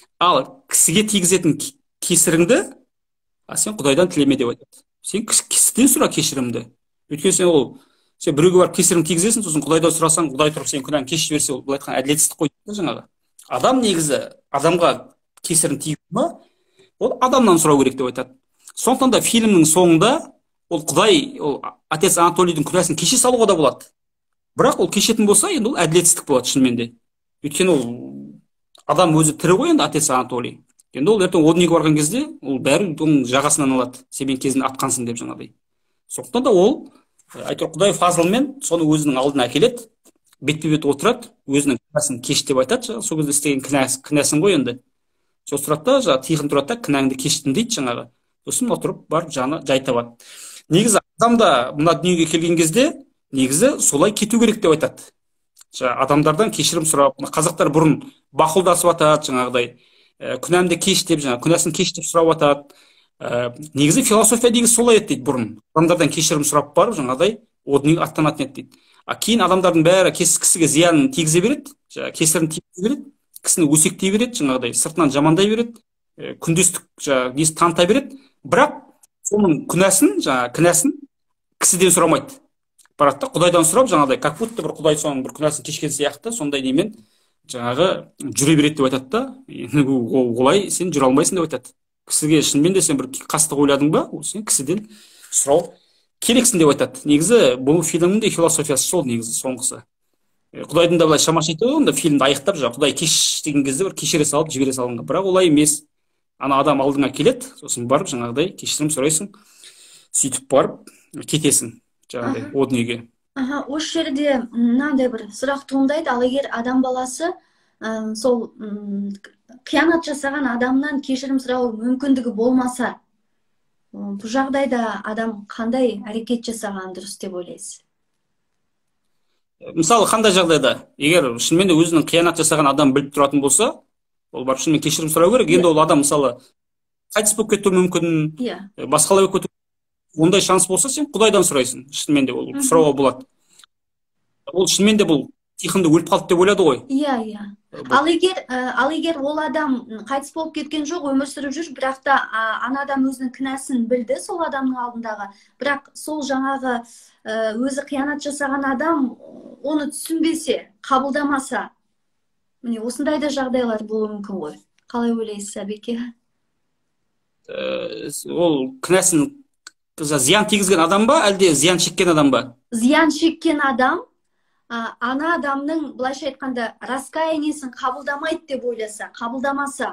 Ал кісіге тигізетін кесіріңді сен Құдайдан тілеме деп айтады. Сен кісіден сұра кешірімді. Өйткені сен ол сен біреуге барып кесірін тигізесің, сосын Құдайдан сұрасаң, Құдай тұрып сен күнәңді кешіп жіберсе, ол былай айтқан әділетсіздік қой дейді жаңағы. Адам негізі адамға кесірін тигізді ма, ол адамнан сұрау керек деп айтады. Сондықтан да фильмнің соңында ол Құдай, ол отец Анатолийдің күнәсін кеше салуға да болады. Бірақ ол кешетін болса, енді ол әділетсіздік болады шынымен де. Өйткені ол адам өзі тірі ғой енді отец Анатолий. Енді ол ертең одниге барған кезде ол бәрі оның жағасынан алады. Сен мен кезінде атқансың деп жаңағыдай. Сондықтан да ол айтыр Құдай фазылмен соны өзінің алдына әкеледі, бетпе-бет отырады, өзінің күнәсін кеш деп айтады, сол кезде істеген күнәсін ғой енді. Сол тұрады да, Тихон тұрады да, күнәңді кештім дейді жаңағы. Сосын отырып барып жаны жай табады. Негізі адамда мына дүниеге келген кезде негізі солай кету керек деп айтады. Адамдардан кешірім сұрап, қазақтар бұрын бақылдасып атады жаңағыдай, күнәмді кеш деп, күнәсін кеш деп сұрап атады. Негізі философия деген солай еді дейді бұрын. Адамдардан кешірім сұрап барып жаңағыдай одниге аттанатын еді дейді. А кейін адамдардың бәрі кісіге зиянын тигізе береді, кесірін тигізе береді, кісіні өсектей береді, жаңағыдай сыртынан жамандай береді, күндестік несі таныта береді. Бірақ соның күнәсін, жаңағы кінәсін кісіден сұрамайды. Барады да Құдайдан сұрап, жаңағыдай как будто бір Құдай соның бір күнәсін кешкен сияқты, сондай немен жаңағы жүре береді деп айтады да. Олай сен жүре алмайсың деп айтады. Кісіге шынымен де сен бір қастық ойладың ба, сен кісіден сұрау керексің деп айтады. Негізі бұл фильмнің де философиясы сол негізі соңғысы. Құдайдың да былай шамашы айтады ғой, фильмді аяқтап жаңағы Құдай кеш деген кезде бір кешіре салып жібере салынған. Бірақ олай емес. Ана адам алдыңа келеді, сосын барып жаңағыдай кешірім сұрайсың, сөйтіп барып кетесің жаңағыдай одниге. Аха, осы жерде мынандай бір сұрақ туындайды, ал егер адам баласы сол қиянат жасаған адамнан кешірім сұрау мүмкіндігі болмаса, бұл жағдайда адам қандай әрекет жасаған дұрыс деп ойлайсыз? мысалы қандай жағдайда, егер шынымен де өзінің қиянат жасаған адам біліп тұратын болса, ол барып шынымен кешірім сұрау керек. Енді ол адам мысалы қайтыс болып кетуі мүмкін, иә, басқалай болып кетуі, ондай шанс болса, сен Құдайдан сұрайсың. Шынымен де ол сұрауға болады. Ол шынымен де бұл Тихонды өліп қалды деп ойлады ғой. иә, иә. Ал егер ал егер ол адам қайтыс болып кеткен жоқ, өмір сүріп жүр, бірақ та ана адам өзінің кінәсін білді сол адамның алдындағы, бірақ сол жаңағы өзі қиянат жасаған адам оны түсінбесе, қабылдамаса, міне осындай да жағдайлар болуы мүмкін ғой. Қалай ойлайсыз, Әбеке? Ол кінәсін зиян тигізген адам ба, әлде зиян шеккен адам ба? Зиян шеккен адам ана адамның, былайша айтқанда, раскаяниесін қабылдамайды деп ойласа, қабылдамаса.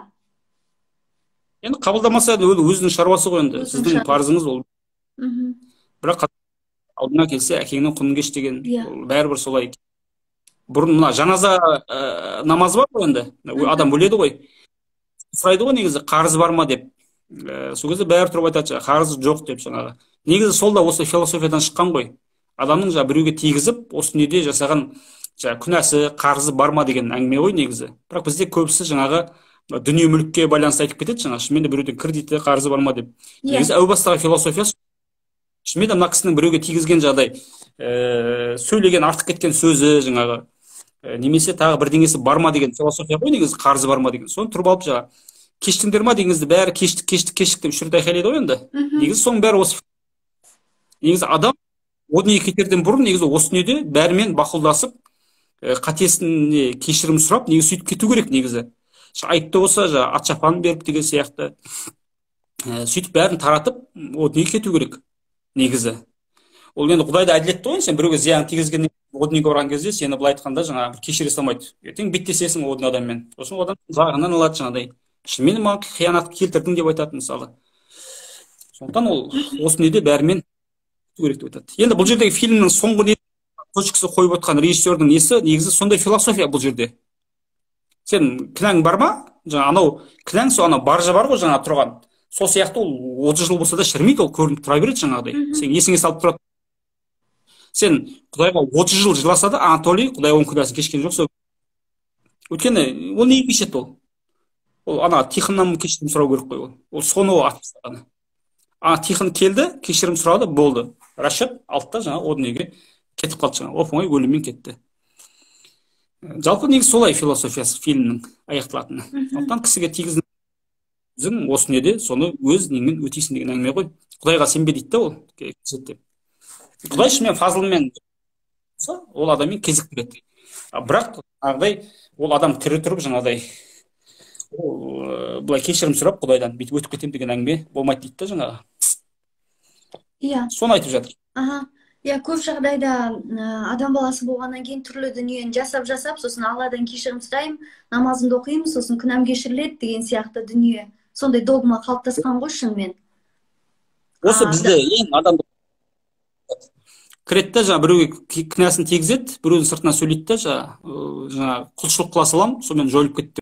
Енді қабылдамаса ол өзінің шаруасы ғой, енді сіздің парызыңыз ол. Бірақ алдына келсе, әкеңнің құнын кеш деген, бәрібір солай. Бұрын мына жаназа намазы бар ғой, енді адам өледі ғой, сұрайды ғой негізі, қарызы бар ма деп. Сол кезде бәрі тұрып айтады, қарызы жоқ деп жаңағы. Негізі сол да осы философиядан шыққан ғой. Адамның жаңа біреуге тигізіп, осы дүниеде жасаған жаңа күнәсі, қарызы бар ма деген әңгіме ғой негізі. Бірақ бізде көбісі жаңағы дүние мүлікке байланысты айтып кетеді, жаңа шынымен де біреудің кредиті, қарызы бар ма деп. Негізі әу бастағы философия шынымен де мына кісінің біреуге тигізген жағдай, сөйлеген артық кеткен сөзі жаңағы, немесе тағы бірдеңесі бар ма деген философия ғой негізі, қарызы бар ма деген. Соны тұрып алып жаңа кештіңдер ма дегеніңізді бәрі кештік, кештік, кештік деп үш рет айқайлайды ғой енді. Негізі соның бәрі осы. Негізі адам о дүниеге кетерден бұрын негізі осы дүниеде бәрімен бақылдасып, қатесіне кешірім сұрап, негізі сөйтіп кету керек негізі. Айыпты болса, ат шапанын беріп деген сияқты. Сөйтіп бәрін таратып, о дүниеге кету керек негізі. Ол енді Құдайда әділетті ғой, сен біреуге зиян тигізгеннен о дүниеге барған кезде сені былай айтқанда жаңа кешіре салмайды. Ертең беттесесің о адаммен. Сосын адам жағынан алады жаңағыдай. Шынымен маған қиянат келтірдің деп айтады мысалы. Сондықтан ол осы дүниеде бәрімен керек деп айтады. Енді бұл жердегі фильмнің соңғы не точкасы қойып отқан режиссердің несі, негізі сондай философия бұл жерде. Сен кінәң бар ма? Жаңа анау кінәң сол анау баржа бар ғой жаңа тұрған. Сол сияқты ол отыз жыл болса да шірмейді, ол көрініп тұра береді жаңағыдай. Сен есіңе салып тұрады. Сен Құдайға отыз жыл жыласа да, Анатолий Құдай оның күнәсін кешкен жоқ. Сол өйткені ол не кешеді ол? Ол ана Тихоннан кешірім сұрау керек қой ол. Ол соны ол атып тастаған. А Тихон келді, кешірім сұрады, болды. Расчет алды да жаңа о дүниеге кетіп қалды жаңа. Оп-оңай өліммен кетті. Жалпы негізі солай философиясы фильмнің аяқталатыны. Сондықтан кісіге тигіздің осы дүниеде соны өз неңмен өтейсің деген әңгіме ғой. Құдайға сенбе дейді да ол. Құдай шынымен фазылымен ол адаммен кезіктіреді. Бірақ ағдай ол адам тірі тұрып жаңағыдай былай кешірім сұрап Құдайдан бүйтіп өтіп кетемін деген әңгіме болмайды дейді да жаңағы. Иә. Соны айтып жатыр. Аха. Иә, көп жағдайда адам баласы болғаннан кейін түрлі дүниені жасап жасап, сосын Алладан кешірім сұраймын, намазымды оқимын, сосын күнәм кешіріледі деген сияқты дүние. Сондай догма қалыптасқан ғой шынымен. Осы бізде ең адам кіреді да жаңа біреуге кінәсін тигізеді, біреудің сыртынан сөйлейді да жаңа құлшылық қыла салам, сонымен жойылып кетті.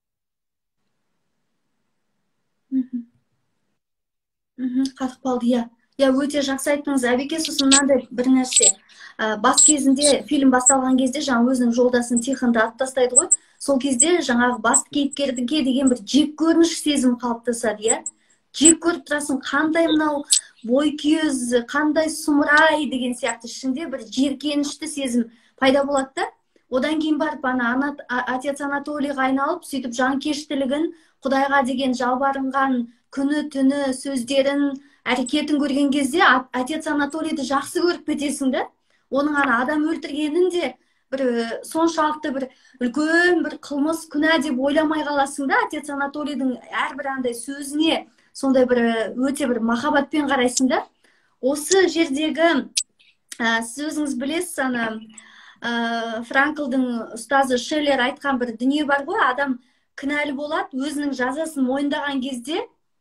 Қатып қалды, иә. Я өте жақсы айттыңыз, Әбеке. Сосын мынандай бір нәрсе. Бас кезінде, фильм басталған кезде жаңа өзінің жолдасын Тихонды атып тастайды ғой. Сол кезде жаңағы басты кейіпкерге деген бір жек көрініш сезім қалыптасады, иә. Жек көріп тұрасың, қандай мынау бойкүйез, қандай сұмырай деген сияқты ішінде бір жеркенішті сезім пайда болады да. Одан кейін барып ана отец Анатолийға айналып, сөйтіп жанкештілігін, Құдайға деген жалбарынған күні түні сөздерін, әрекетін көрген кезде отец Анатолийді жақсы көріп кетесің да. Оның ана адам өлтіргенін де бір соншалықты бір үлкен бір қылмыс күнә деп ойламай қаласың да. Отец Анатолийдің әрбір андай сөзіне сондай бір өте бір махаббатпен қарайсың да. Осы жердегі сіз өзіңіз білесіз, ана Франклдың ұстазы Шеллер айтқан бір дүние бар ғой. Адам кінәлі болады, өзінің жазасын мойындаған кезде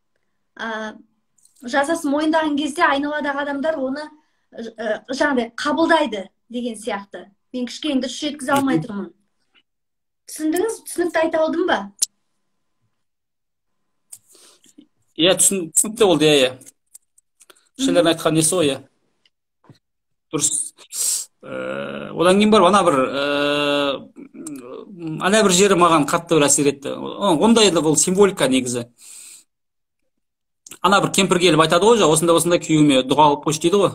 жазасын мойындаған кезде айналадағы адамдар оны жаңағыдай қабылдайды деген сияқты. Мен кішкене дұрыс жеткізе алмай тұрмын. Түсіндіңіз? Түсінікті айта алдым ба? Иә, түсінікті болды, иә. Шеллердің айтқан несі ғой, иә. Дұрыс. одан кейін барып ана бір ана бір жері маған қатты бір әсер етті. Ондай да бұл символика негізі. Ана бір кемпір келіп айтады ғой, осында осында күйеуіме дұға қылып қойшы дейді ғой.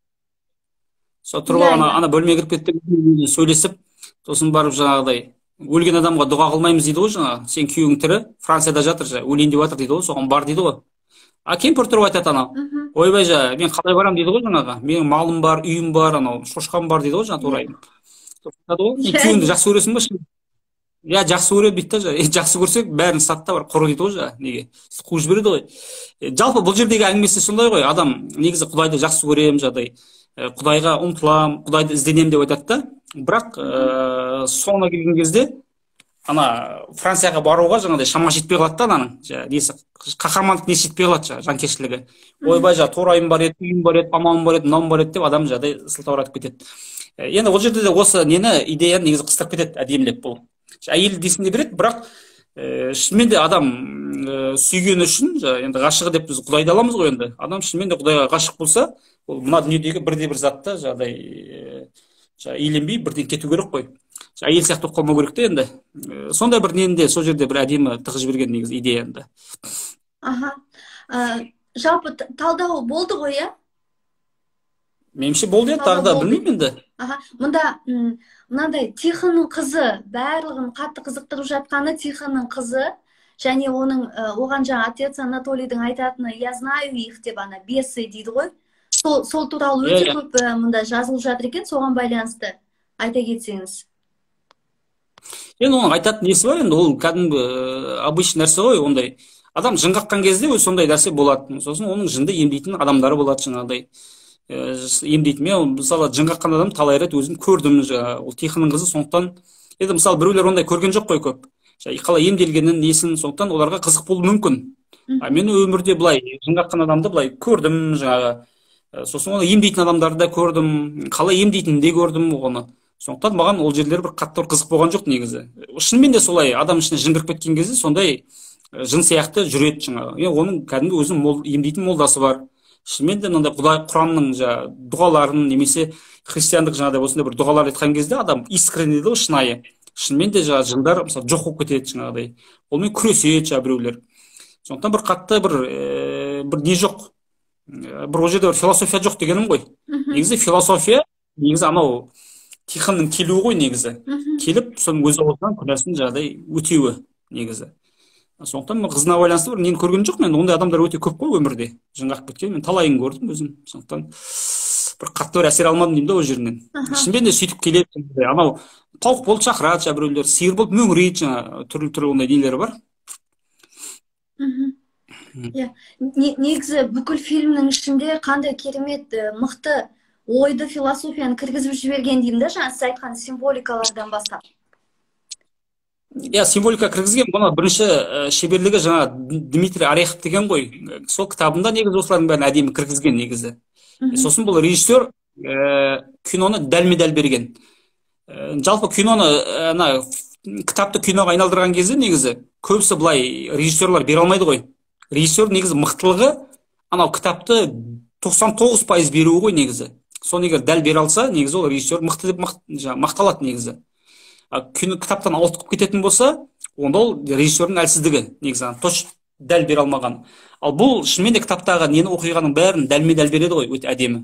Сол тұрып ана ана бөлмеге кіріп кетті, сөйлесіп, сосын барып жаңағыдай өлген адамға дұға қылмаймыз дейді ғой, жаңа сен күйеуің тірі, Францияда жатыр, өлейін деп жатыр дейді ғой, соған бар дейді ғой. А кемпір тұрып айтады анау, ойбай жа, мен қалай барам дейді ғой жаңаға, менің малым бар, үйім бар, анау шошқам бар дейді ғой, жаңа турайым. Күйеуіңді жақсы көресің ба? Я жақсы көреді дейді да, жақсы көрсек бәрін сатта бар, құры дейді ғой жа, неге қуып жібереді ғой. Жалпы бұл жердегі әңгімесі сондай ғой, адам негізі Құдайды жақсы көремін, жадай Құдайға ұмтылам, Құдайды ізденемін деп айтады да. Бірақ соңына келген кезде ана Францияға баруға жаңағыдай шама жетпей қалады да, ананың несі қаһармандық несі жетпей қалады, жанкештілігі. Ойбай жа торайым бар еді, үйім бар еді, амалым бар еді, мынауым бар еді деп адам жағдай сылтауратып кетеді. Енді ол жерде де осы нені идеяны негізі қыстырып кетеді, әдемілеп бұл. Әйел десін де береді, бірақ шынымен де адам сүйгені үшін, енді ғашығы деп біз Құдайды аламыз ғой енді. Адам шынымен де Құдайға ғашық болса, ол мына дүниедегі бірде бір затта жағдай иеленбей бірден кету керек қой. Әйел сияқты болып қалмау керек те енді. Сондай бір ненде сол жерде бір әдемі тығып жіберген негізі идея енді. Аха. Жалпы талдау болды ғой, иә? Меніңше болды, иә, тағы да білмеймін енді. Аха. Мұнда мынандай Тихонның қызы, барлығын қатты қызықтырып жатқаны Тихонның қызы, және оның оған жаңа отец Анатолийдің айтатыны я знаю их деп ана бесы дейді ғой. Сол, сол туралы өте көп мұнда жазылып жатыр екен, соған байланысты айта кетсеңіз. Енді оның айтатын несі бар, енді ол кәдімгі обычный нәрсе ғой, ондай. Адам жын қаққан кезде өз сондай нәрсе болады. Сосын оның жынды емдейтін адамдары болады жаңағыдай. Емдейтін. Мен мысалы жын қаққан адам талай рет өзім көрдім, ол Тихонның қызы, сондықтан енді мысалы біреулер ондай көрген жоқ қой көп. Қалай емделгенін, несін, сондықтан оларға қызық болуы мүмкін. А мен өмірде былай жын қаққан адамды былай көрдім, жаңағы. Сосын оны емдейтін адамдарды да көрдім, қалай емдейтінін де көрдім оны. Сондықтан маған ол жерлер бір қатты бір қызық болған жоқ негізі. Шынымен де солай адам ішіне жын кіріп кеткен кезде сондай жын сияқты жүреді жаңағы. Оның кәдімгі өзінің мол, емдейтін молдасы бар. Шынымен де мынандай Құдай Құранның жаңағы дұғаларын немесе христиандық жаңағыдай осындай бір дұғалар айтқан кезде адам искренне дейді ғой, шынайы. Шынымен де жаңағы жындар мысалы жоқ болып кетеді жаңағыдай. Онымен күреседі жаңағы біреулер. Сондықтан бір қатты бір бір не жоқ. Бір ол жерде бір философия жоқ дегенім ғой. Негізі философия, негізі анау Тихонның келуі ғой негізі. Келіп, соның өз аузынан күнәсін жағдай өтеуі негізі. Сондықтан мен қызына байланысты бір нені көрген жоқ, мен ондай адамдар өте көп қой өмірде. Жын қақып кеткен, мен талайын көрдім өзім. Сондықтан бір қатты бір әсер алмадым деймін да ол жерінен. Ішіммен де сөйтіп келеді. Анау тауық болып шақырады, біреулер сиыр болып мөңірейді, жаңа түрлі-түрлі ондай нелері бар. Негізі бүкіл фильмнің ішінде қандай керемет мықты ойды, философияны кіргізіп жіберген деймін да, жаңа сіз айтқан символикалардан бастап. Иә, символика кіргізген, бұны бірінші шеберлігі жаңа Дмитрий Орехов деген ғой. Сол кітабында негізі осылардың бәрін әдемі кіргізген негізі. Сосын бұл режиссер киноны дәлме-дәл берген. Жалпы киноны, кітапты киноға айналдырған кезде негізі көбісі былай режиссерлар бере алмайды ғой. Режиссер негізі мықтылығы анау кітапты тоқсан тоғыз пайыз беруі ғой негізі. Соны егер дәл бере алса, негізі ол режиссер мықты деп мақталады негізі. Кітаптан ауытқып кететін болса, онда ол режиссердің әлсіздігі негізі точно дәл бере алмаған. Ал бұл шынымен де кітаптағы нені оқиғаның бәрін дәлме-дәл береді ғой, өте әдемі.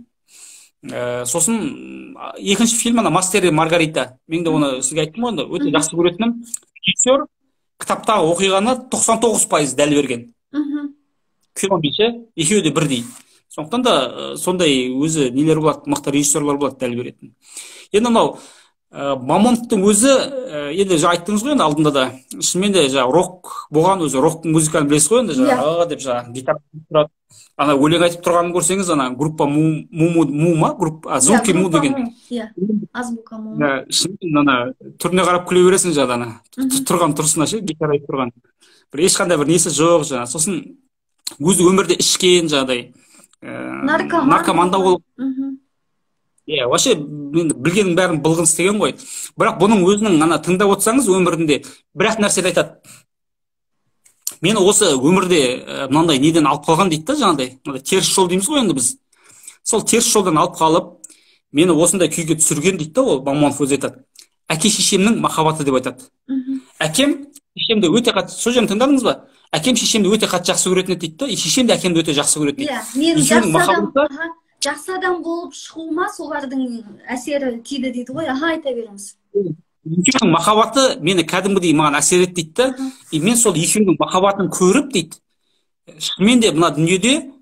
Сосын екінші фильм ана Мастер и Маргарита. Мен де оны сізге айттым ғой, өте жақсы көретінім. Режиссер кітаптағы оқиғаны тоқсан тоғыз пайыз дәл берген. Кино бейше, екеуі де бірдей. Сондықтан да сондай өзі нелер болады, мықты режиссерлар болады дәл беретін. Енді анау Мамонттың өзі, енді айттыңыз ғой енді алдында да, шынымен де рок болған, өзі роктың музыканы білесіз ғой енді, аға деп гитара тұрады. Ана өлең айтып тұрғанын көрсеңіз, ана группа Му ма? Звуки Му деген. Азбука Му. Шынымен ана түріне қарап күле бересің жады ана. Тұрған тұрысына ше, гитара айтып тұрған. Бір ешқандай бір несі жоқ жа. Сосын өзі өмірде ішкен жағдай. Наркоманда болып. Иә, вообще білгеннің бәрін білгін істеген ғой. Бірақ бұның өзінің ана тыңдап отырсаңыз өмірінде бірақ нәрсе айтады. Мені осы өмірде мынандай неден алып қалған дейді да, жаңағыдай. Теріс жол дейміз ғой енді біз. Сол теріс жолдан алып қалып, мені осындай күйге түсірген дейді да, ол Мамонов өзі айтады. Әке шешемнің махаббаты деп айтады. Әкем шешемді өте қатты, сол жерін тыңдадыңыз ба? Әкем шешемді өте қатты жақсы көретін еді дейді да, шешем де әкемді өте жақсы көретін еді. Иә, мен жақсы адам, жақсы адам болып шығуыма солардың әсері тиді дейді ғой. Аха, айта беріңіз. Екеуінің махаббаты мені кәдімгідей маған әсер етті дейді да, и мен сол екеуінің махаббатын көріп дейді, шынымен де мына дүниеде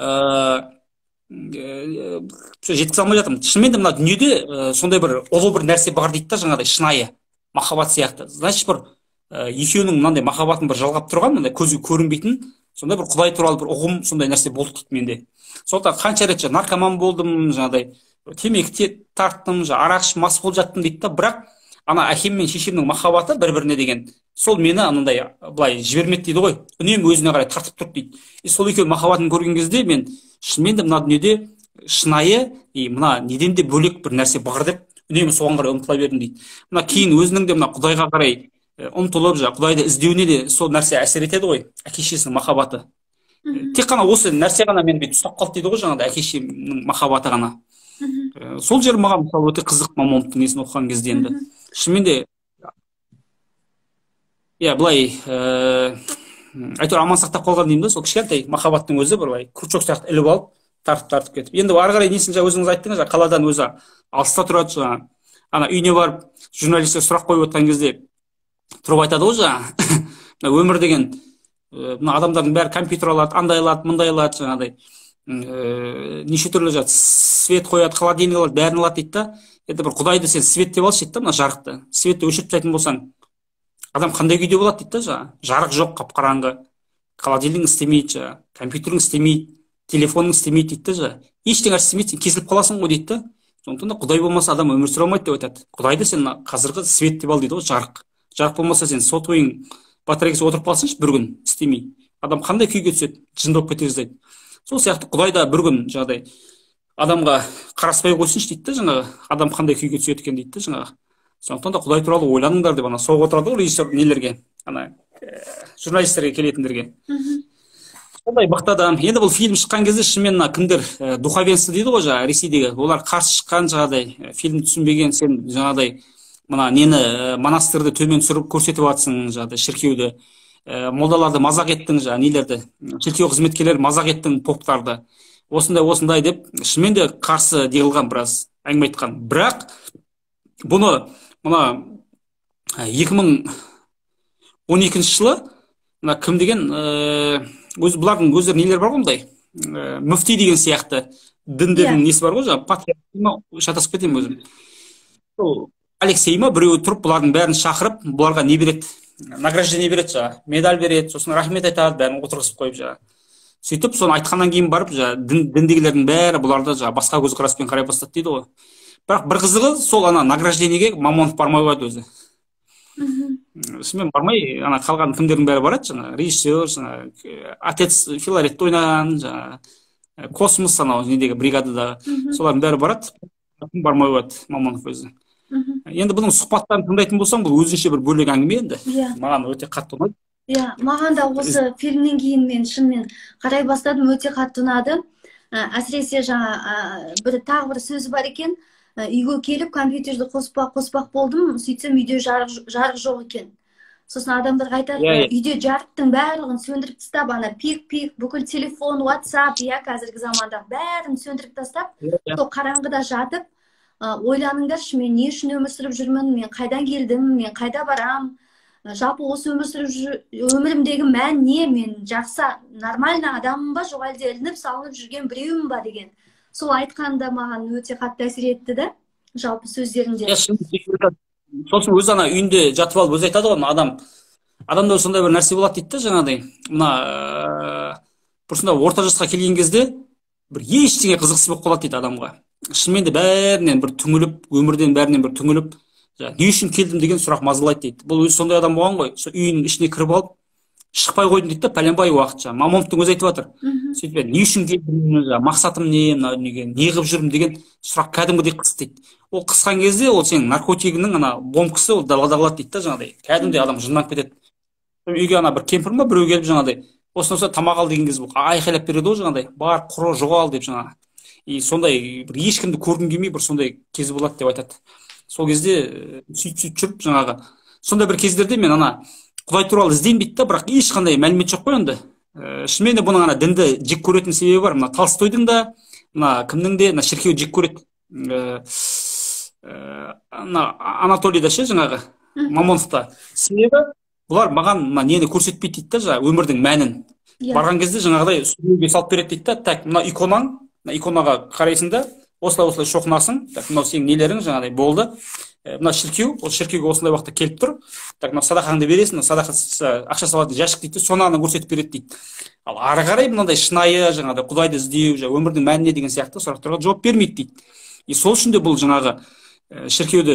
жеткізе алмай жатырмын, шынымен де мына дүниеде сондай бір ұлы бір нәрсе бар дейді да, жаңағыдай шынайы махаббат сияқты. Значит, бір екеуінің мынандай махаббатын бір жалғап тұрған, мындай көзге көрінбейтін сондай бір Құдай туралы бір ұғым, сондай нәрсе болды дейді менде. Сондықтан қанша рет наркоман болдым, жаңағыдай темекі тарттым, арақ ішіп мас болып жаттым дейді да, бірақ ана әкем мен шешемнің махаббаты бір-біріне деген, сол мені анандай былай жібермеді дейді ғой, үнемі өзіне қарай тартып тұрды дейді. И сол екеуінің махаббатын көрген кезде мен шынымен де мына дүниеде шынайы и мына неден де бөлек бір нәрсе бар деп үнемі соған қарай ұмтыла бердім дейді. Мына кейін өзінің де мына Құдайға қарай ұмтылып, Құдайды іздеуіне де сол нәрсе әсер етеді ғой, әке шешесінің махаббаты. Тек қана осы нәрсе ғана мені бүйтіп ұстап қалды дейді ғой, жаңағыдай әке шешемнің махаббаты ғана. Сол жер маған мысалы өте қызық Мамоновтың несін оқыған кезде енді. Шынымен де иә, былай әйтеуір аман сақтап қалған деймін да, сол кішкентай махаббаттың өзі бір былай крючок сияқты іліп алып тартып-тартып кетіп. Енді ары қарай несін жаңа өзіңіз айттыңыз, қаладан өзі алыста тұрады, жаңа ана үйіне барып журналистер сұрақ қойып отқан кезде тұрып айтады ғой, жаңа өмір деген мына адамдардың бәрі компьютер алады, андай алады, мындай алады, жаңағыдай неше түрлі жат свет қояды, холодильник алады, бәрін алады дейді да. Енді бір Құдайды сен свет деп алшы дейді да, мына жарықты. Светті өшіріп тастайтын болсаң, адам қандай күйде болады дейді да, жаңа жарық жоқ, қап-қараңғы, холодильник істемейді, жаңа компьютерің істемейді, телефоның істемейді дейді да, жаңа ештеңе істемейді, сен кесіліп қаласың ғой дейді да. Сондықтан да Құдай болмаса адам өмір сүре алмайды деп айтады. Құдайды сен қазіргі свет деп ал дейді ғой, жарық. Жарық болмаса сен сотовойың батарейкасы отырып қалсыншы бір күн істемей, адам қандай күйге түседі, жынды болып кете жаздайды. Сол сияқты Құдай да бір күн жаңағыдай адамға қараспай қойсыншы дейді да, жаңағы адам қандай күйге түседі екен дейді да, жаңағы. Сондықтан да Құдай туралы ойланыңдар деп ана соғып отырады ғой режиссер нелерге, ана журналистерге келетіндерге. Сондай мықты адам. Енді бұл фильм шыққан кезде шынымен мына кімдер духовенство дейді ғой, жаңағы Ресейдегі, олар қарсы шыққан, жаңағыдай фильм түсінбеген, сен жаңағыдай мына нені монастырьды төмен түсіріп көрсетіп жатсың, жаңағыдай шіркеуді, молдаларды мазақ еттің, жаңағы нелерді, шіркеу қызметкерлері мазақ еттің, поптарды. Осындай осындай деп шынымен де қарсы деғылған, біраз әңгіме айтқан. Бірақ бұны мына екі мың он екінші жылы мына кім деген өз бұлардың өздері нелер бар ғой, мындай мүфти деген сияқты діндердің несі бар ғой, жаңағы патриарх, шатасып кетемін өзім. Сол Алексей ма біреуі тұрып бұлардың бәрін шақырып, бұларға не береді, награждение береді, жаңағы медаль береді, сосын рахмет айтады, бәрін отырғызып қойып, жаңағы сөйтіп соны айтқаннан кейін барып діндегілердің бәрі бұларды басқа көзқараспен қарай бастады дейді ғой. Бірақ бір қызығы сол ана награждениеге Мамонов бармай қойды өзі. Шынымен бармай, ана қалған кімдердің бәрі барады, жаңа режиссер, жаңа отец Филарет ойнаған, жаңа космос анау недегі бригадада, солардың бәрі барады, бармай қойды Мамонов өзі. Енді бұның сұхбаттарын тыңдайтын болсаң, бұл өзінше бір бөлек әңгіме енді. Маған өте қатты ұнайды. Иә, маған да осы фильмнен кейін мен шынымен қарай бастадым, өте қатты ұнады. Әсіресе жаңа бір тағы бір сөзі бар екен, үйге келіп компьютерді қоспақ қоспақ болдым, сөйтсем үйде жарық жоқ екен. Сосын адамдарға айтады, үйде жарықтың барлығын сөндіріп тастап, ана пик-пик, бүкіл телефон, WhatsApp, иә, қазіргі заманда бәрін сөндіріп тастап, сол қараңғыда жатып, ойланыңдаршы, мен не үшін өмір сүріп жүрмін, мен қайдан келдім, мен қайда барам, жалпы осы өмір сүріп өмірімдегі мән не, мен жақсы нормальный адаммын ба, жоқ әлде ілініп салынып жүрген біреуім ба деген. Сол айтқанда маған өте қатты әсер етті да, жалпы сөздерінде. Сосын өзі ана үйінде жатып алып өзі айтады ғой, адам адамда сондай бір нәрсе болады дейді да, жаңағыдай мына бір сондай орта жасқа келген кезде бір ештеңе қызықсыз болып қалады дейді адамға. Шынымен де бәрінен бір түңіліп, өмірден бәрінен бір түңіліп, не үшін келдім деген сұрақ мазалайды дейді. Бұл өзі сондай адам болған ғой, сол үйінің ішіне кіріп алып шықпай қойдым дейді да, пәленбай уақытша. Мамоновтың өзі айтып жатыр. Сөйтіп не үшін келдім, мақсатым не, мына дүниеге не қылып жүрмін деген сұрақ кәдімгідей қысты дейді. Ол қысқан кезде ол сенің наркотигінің ана бомбкасы ол далада қалады дейді да, жаңағыдай. Кәдімгідей адам жынданып кетеді. Үйге ана бір кемпір ма біреу келіп жаңағыдай, осыны осылай тамақ ал деген кезде айқайлап береді ғой, жаңағыдай, бар, құры, жоғал деп жаңағы. и сондай бір ешкімді көргім келмей бір сондай кез болады деп айтады. Сол кезде сөйтіп сөйтіп жүріп жаңағы сондай бір кездерде мен ана Құдай туралы іздеймін дейді да, бірақ ешқандай мәлімет жоқ қой енді. Шынымен де бұның ана дінді жек көретін себебі бар. Мына Толстойдың да, мына кімнің де, мына шіркеу жек көреді. Ана Анатолийда ше жаңағы Мамоновта. Себебі бұлар маған мына нені көрсетпейді дейді да, жаңағы өмірдің мәнін. Барған кезде жаңағыдай сүрінге салып береді дейді да, так, мына иконаң, мына иконаға қарайсың да, осылай осылай шоқынасың, так, мынау сенің нелерің жаңағыдай болды. Мына шіркеу, ол шіркеуге осындай уақытта келіп тұр. Так, мына садақаңды бересің, садақа ақша салатын жәшік дейді, соны ана көрсетіп береді дейді. Ал ары қарай мынандай шынайы жаңағыдай Құдайды іздеу, өмірдің мәніне деген сияқты сұрақтарға жауап бермейді дейді. И сол үшін де бұл жаңағы шіркеуді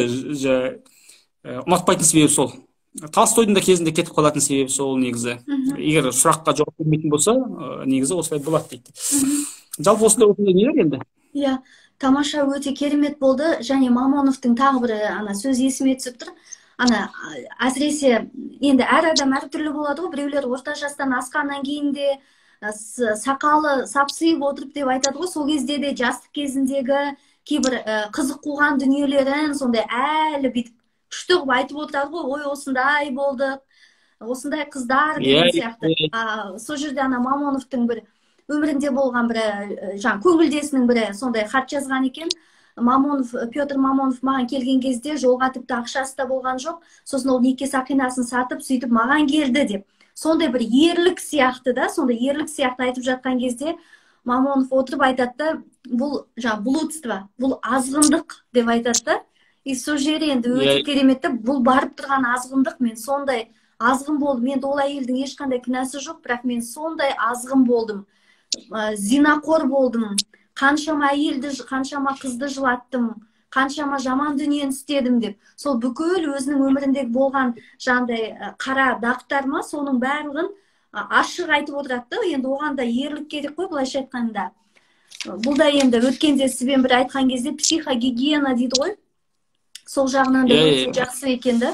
ұнатпайтын себебі сол. Толстойдың да кезінде кетіп қалатын себебі сол негізі. Егер сұраққа жауап бермейтін болса, негізі осылай болады дейді. Жалпы осындай осындай нелер енді. Иә, тамаша, өте керемет болды. Және Мамоновтың тағы бір ана сөз есіме түсіп тұр. Ана әсіресе енді әр адам әртүрлі болады ғой. Біреулер орта жастан асқаннан кейін де сақалы сапсиып отырып деп айтады ғой. Сол кезде де жастық кезіндегі кейбір қызық қуған дүниелерін сондай әлі бүйтіп күшті қылып айтып отырады ғой. Ой, осындай болдық, осындай қыздар деген сияқты. Сол жерде ана Мамоновтың бір өмірінде болған бір жаңа көңілдесінің бірі сондай хат жазған екен. Мамонов, Петр Мамонов маған келген кезде жолға тіпті ақшасы да болған жоқ. Сосын ол неке сақинасын сатып, сөйтіп маған келді деп. Сондай бір ерлік сияқты да, сондай ерлік сияқты айтып жатқан кезде Мамонов отырып айтады, бұл жаңа блудство, бұл азғындық деп айтады да. И сол жері енді өте кереметті, бұл барып тұрған азғындық, мен сондай азғын болдым. Мен ол әйелдің ешқандай кінәсі жоқ, бірақ мен сондай азғын болдым. Зинақор болдым. Қаншама әйелді, қаншама қызды жылаттым, қаншама жаман дүниені істедім деп. Сол бүкіл өзінің өміріндегі болған жандай қара дақтар ма, соның барлығын ашық айтып отырады. Енді оған да ерлік керек қой, былайша айтқанда. Бұл да енді өткенде сізбен бір айтқан кезде психогигиена дейді ғой. Сол жағынан да өте жақсы екенді.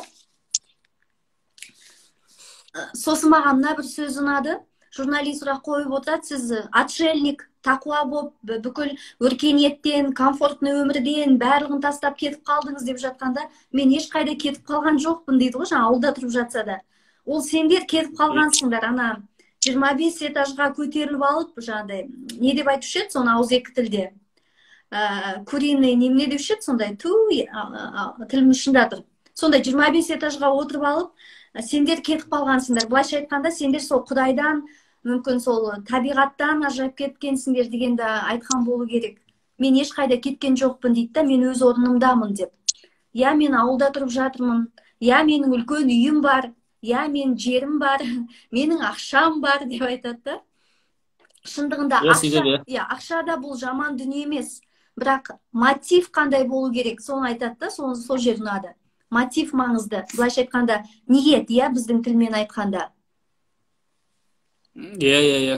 Сосын маған мына бір сөз ұнады. Журналист сұрақ қойып отырады, сіз отшельник, тақуа болып, бүкіл өркениеттен, комфортный өмірден барлығын тастап кетіп қалдыңыз деп жатқанда, мен ешқайда кетіп қалған жоқпын дейді ғой, жаңа ауылда тұрып жатса да. Ол сендер кетіп қалғансыңдар, ана жиырма бес этажға көтеріліп алып, жаңағыдай, не деп айтушы еді, соны ауызекі тілде. Куриный немене деуші еді, сондай, ту, тілім ұшында тұр. Сондай жиырма бес этажға отырып алып, сендер кетіп қалғансыңдар. Былайша айтқанда, сендер сол Құдайдан, мүмкін сол табиғаттан ажырап кеткенсіңдер дегенді айтқан болу керек. Мен ешқайда кеткен жоқпын дейді да, мен өз орнымдамын деп. Я, мен ауылда тұрып жатырмын. Я, менің үлкен үйім бар. Я, мен жерім бар. Менің ақшам бар деп айтады. Шындығында ақша, я, ақша да бұл жаман дүние емес. Бірақ мотив қандай болу керек, соны айтады да, сол жер ұнады. Мотив маңызды. Былайша айтқанда, ниет, я, біздің тілмен айтқанда. Иә, иә, иә.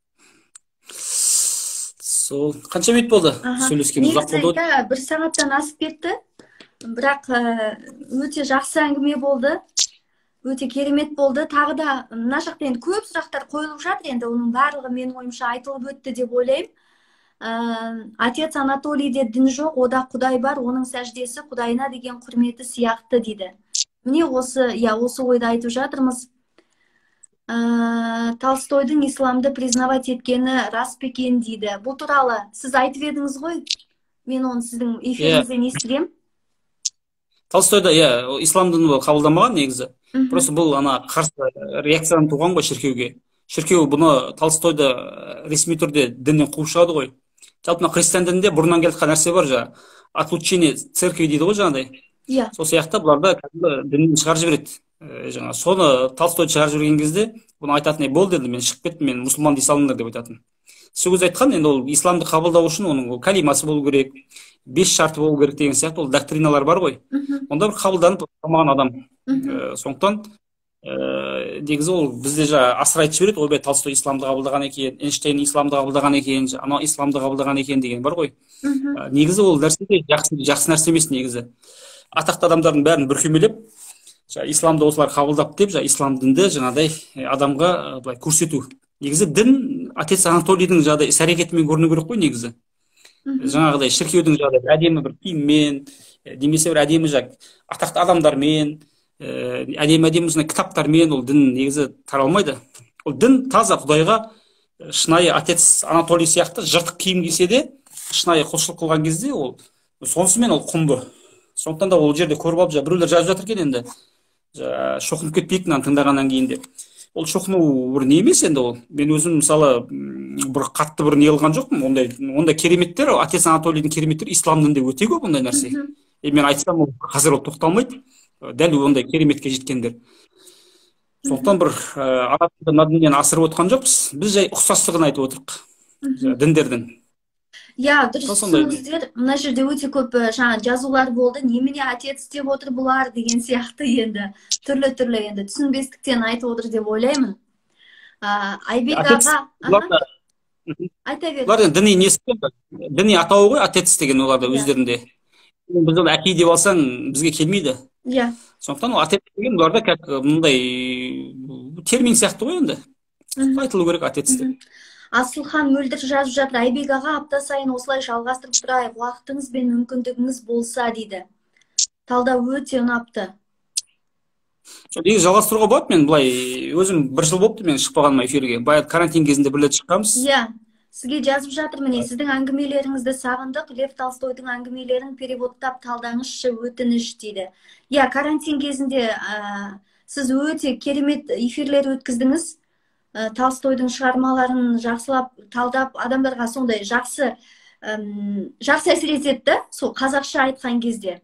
Сол, қанша минут болды? Сөйлескен ұзақ болды. Негізі, бір сағаттан асып кетті. Бірақ өте жақсы әңгіме болды. Өте керемет болды. Тағы да мына жақта енді көп сұрақтар қойылып жатыр. Енді оның барлығы менің ойымша айтылып өтті деп ойлаймын. Отец Анатолийде дін жоқ, ода Құдай бар, оның сәждесі Құдайына деген құрметі сияқты дейді. Міне осы, я, осы ойды айтып жатырмыз. Толстойдың исламды признавать еткені рас па екен дейді. Бұл туралы сіз айтып едіңіз ғой? Мен оны сіздің эфиріңізден естігем. Толстойда, иә, исламдың қабылдамаған негізі. Просто бұл ана қарсы реакциядан туған ғой шіркеуге. Шіркеу бұны Толстойды ресми түрде діннен қуып шығады ғой. Жалпы христиан дінінде бұрыннан келген нәрсе бар, жаңа отлучение церкви дейді ғой жаңағыдай. Иә. Сол сияқты бұларды діннен шығарып жібереді. Жаңа соны Толстой шығарып жіберген кезде бұны айтатын, болды енді, мен шығып кеттім, мен мұсылман дей салыңдар деп айтатын. Сол кезде айтқан, енді ол исламды қабылдау үшін оның калимасы болу керек, бес шарты болу керек деген сияқты ол доктриналар бар ғой. Онда бір қабылданып қалмаған адам. Сондықтан негізі ол бізде жаңа асыр айтып жібереді, ойбай Толстой исламды қабылдаған екен, Эйнштейн исламды қабылдаған екен, ана исламды қабылдаған екен деген бар ғой. Негізі ол нәрсе жақсы жақсы нәрсе емес негізі. Атақты адамдардың бәрін бүркемелеп, исламды осылар қабылдап деп, ислам дінді жаңағыдай адамға былай көрсету. Негізі дін отец Анатолийдің жаңағыдай іс әрекетімен көріну керек қой негізі. жаңағыдай шіркеудің жаңағыдай әдемі бір киіммен, немесе бір әдемі жаңағы атақты адамдармен, әдемі әдемі сондай кітаптармен ол дін негізі таралмайды. Ол дін таза Құдайға шынайы отец Анатолий сияқты жыртық киім кисе де шынайы құлшылық қылған кезде ол сонысымен ол құнды. Сондықтан да ол жерде көріп алып, біреулер жазып жатыр екен енді шоқынып кетпейік мынаны тыңдағаннан кейін деп. Ол шоқыну бір не емес енді ол. Мен өзім мысалы бір қатты бір не қылған жоқпын. Ондай ондай кереметтер, отец Анатолийдің кереметтері ислам дінінде өте көп ондай нәрсе. И мен айтсам ол қазір ол тоқталмайды. Дәл ондай кереметке жеткендер. Сондықтан бір арабтың мына дүниені асырып отқан жоқпыз. Біз жай ұқсастығын айтып отырық діндердің. Я, дұрыс түсініңіздер, мына жерде өте көп жаңа жазулар болды. Немене отец деп отыр бұлар деген сияқты енді. Түрлі-түрлі енді түсінбестіктен айтып отыр деп ойлаймын. Айбек аға, айта бер. Олардың діни несі, діни атауы ғой, отец деген оларда өздерінде. Біз ол әке деп алсаң бізге келмейді. Иә. Сондықтан ол отец деген оларда как мындай термин сияқты ғой енді. Айтылу керек отец деп. Асылхан мөлдір жазып жатыр. Айбек аға, апта сайын осылай жалғастырып тұрайық, уақытыңыз бен мүмкіндігіңіз болса дейді. Талдау өте ұнапты. Негізі жалғастыруға болады. Мен былай өзім бір жыл болыпты мен шықпағаныма эфирге. Баяғы карантин кезінде бір рет шыққанбыз. Иә. Сізге жазып жатыр, міне, сіздің әңгімелеріңізді сағындық, Лев Толстойдың әңгімелерін переводтап талдаңызшы, өтініш дейді. Иә, карантин кезінде сіз өте керемет эфирлер өткіздіңіз. Толстойдың шығармаларын жақсылап талдап, адамдарға сондай жақсы жақсы әсер етеді, сол қазақша айтқан кезде.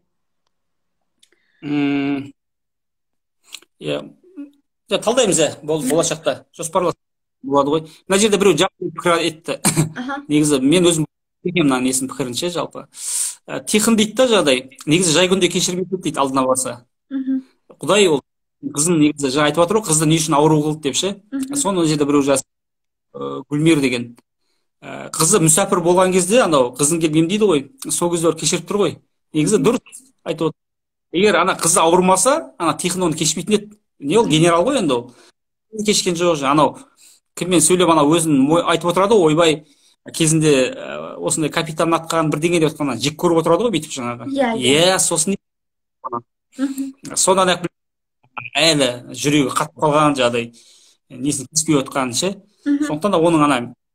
Иә, талдаймыз, болашақта жоспарлы болады ғой. Мына жерде біреу жақсы пікір етті. Негізі мен өзім мына несін пікірінше жалпы. Тихон дейді да жағдай, негізі жай күнде кешірім етеді дейді алдына барса. Құдай ол қызын негізі жаңа айтып жатыр ғой, қызды не үшін ауру қылды деп ше. Соны жерде біреу жаз Гүлмир деген қызы мүсәпір болған кезде анау қызын келіп емдейді ғой, сол кезде кешіріп тұр ғой. Негізі дұрыс айтып отыр. Егер ана қызы ауырмаса, ана Тихон оны кешпейтін еді. Не ол генерал ғой енді ол. Кешкен жоқ. Анау кіммен сөйлеп анау өзін айтып отырады ғой, ойбай кезінде осындай капитан атқан бірдеңе деп отқаннан жек көріп отырады ғой бүйтіп жаңағы. Иә, сосын содан әлі жүрегі қатып қалған жағдай несін кеспей отқан ше. Сондықтан да оның ана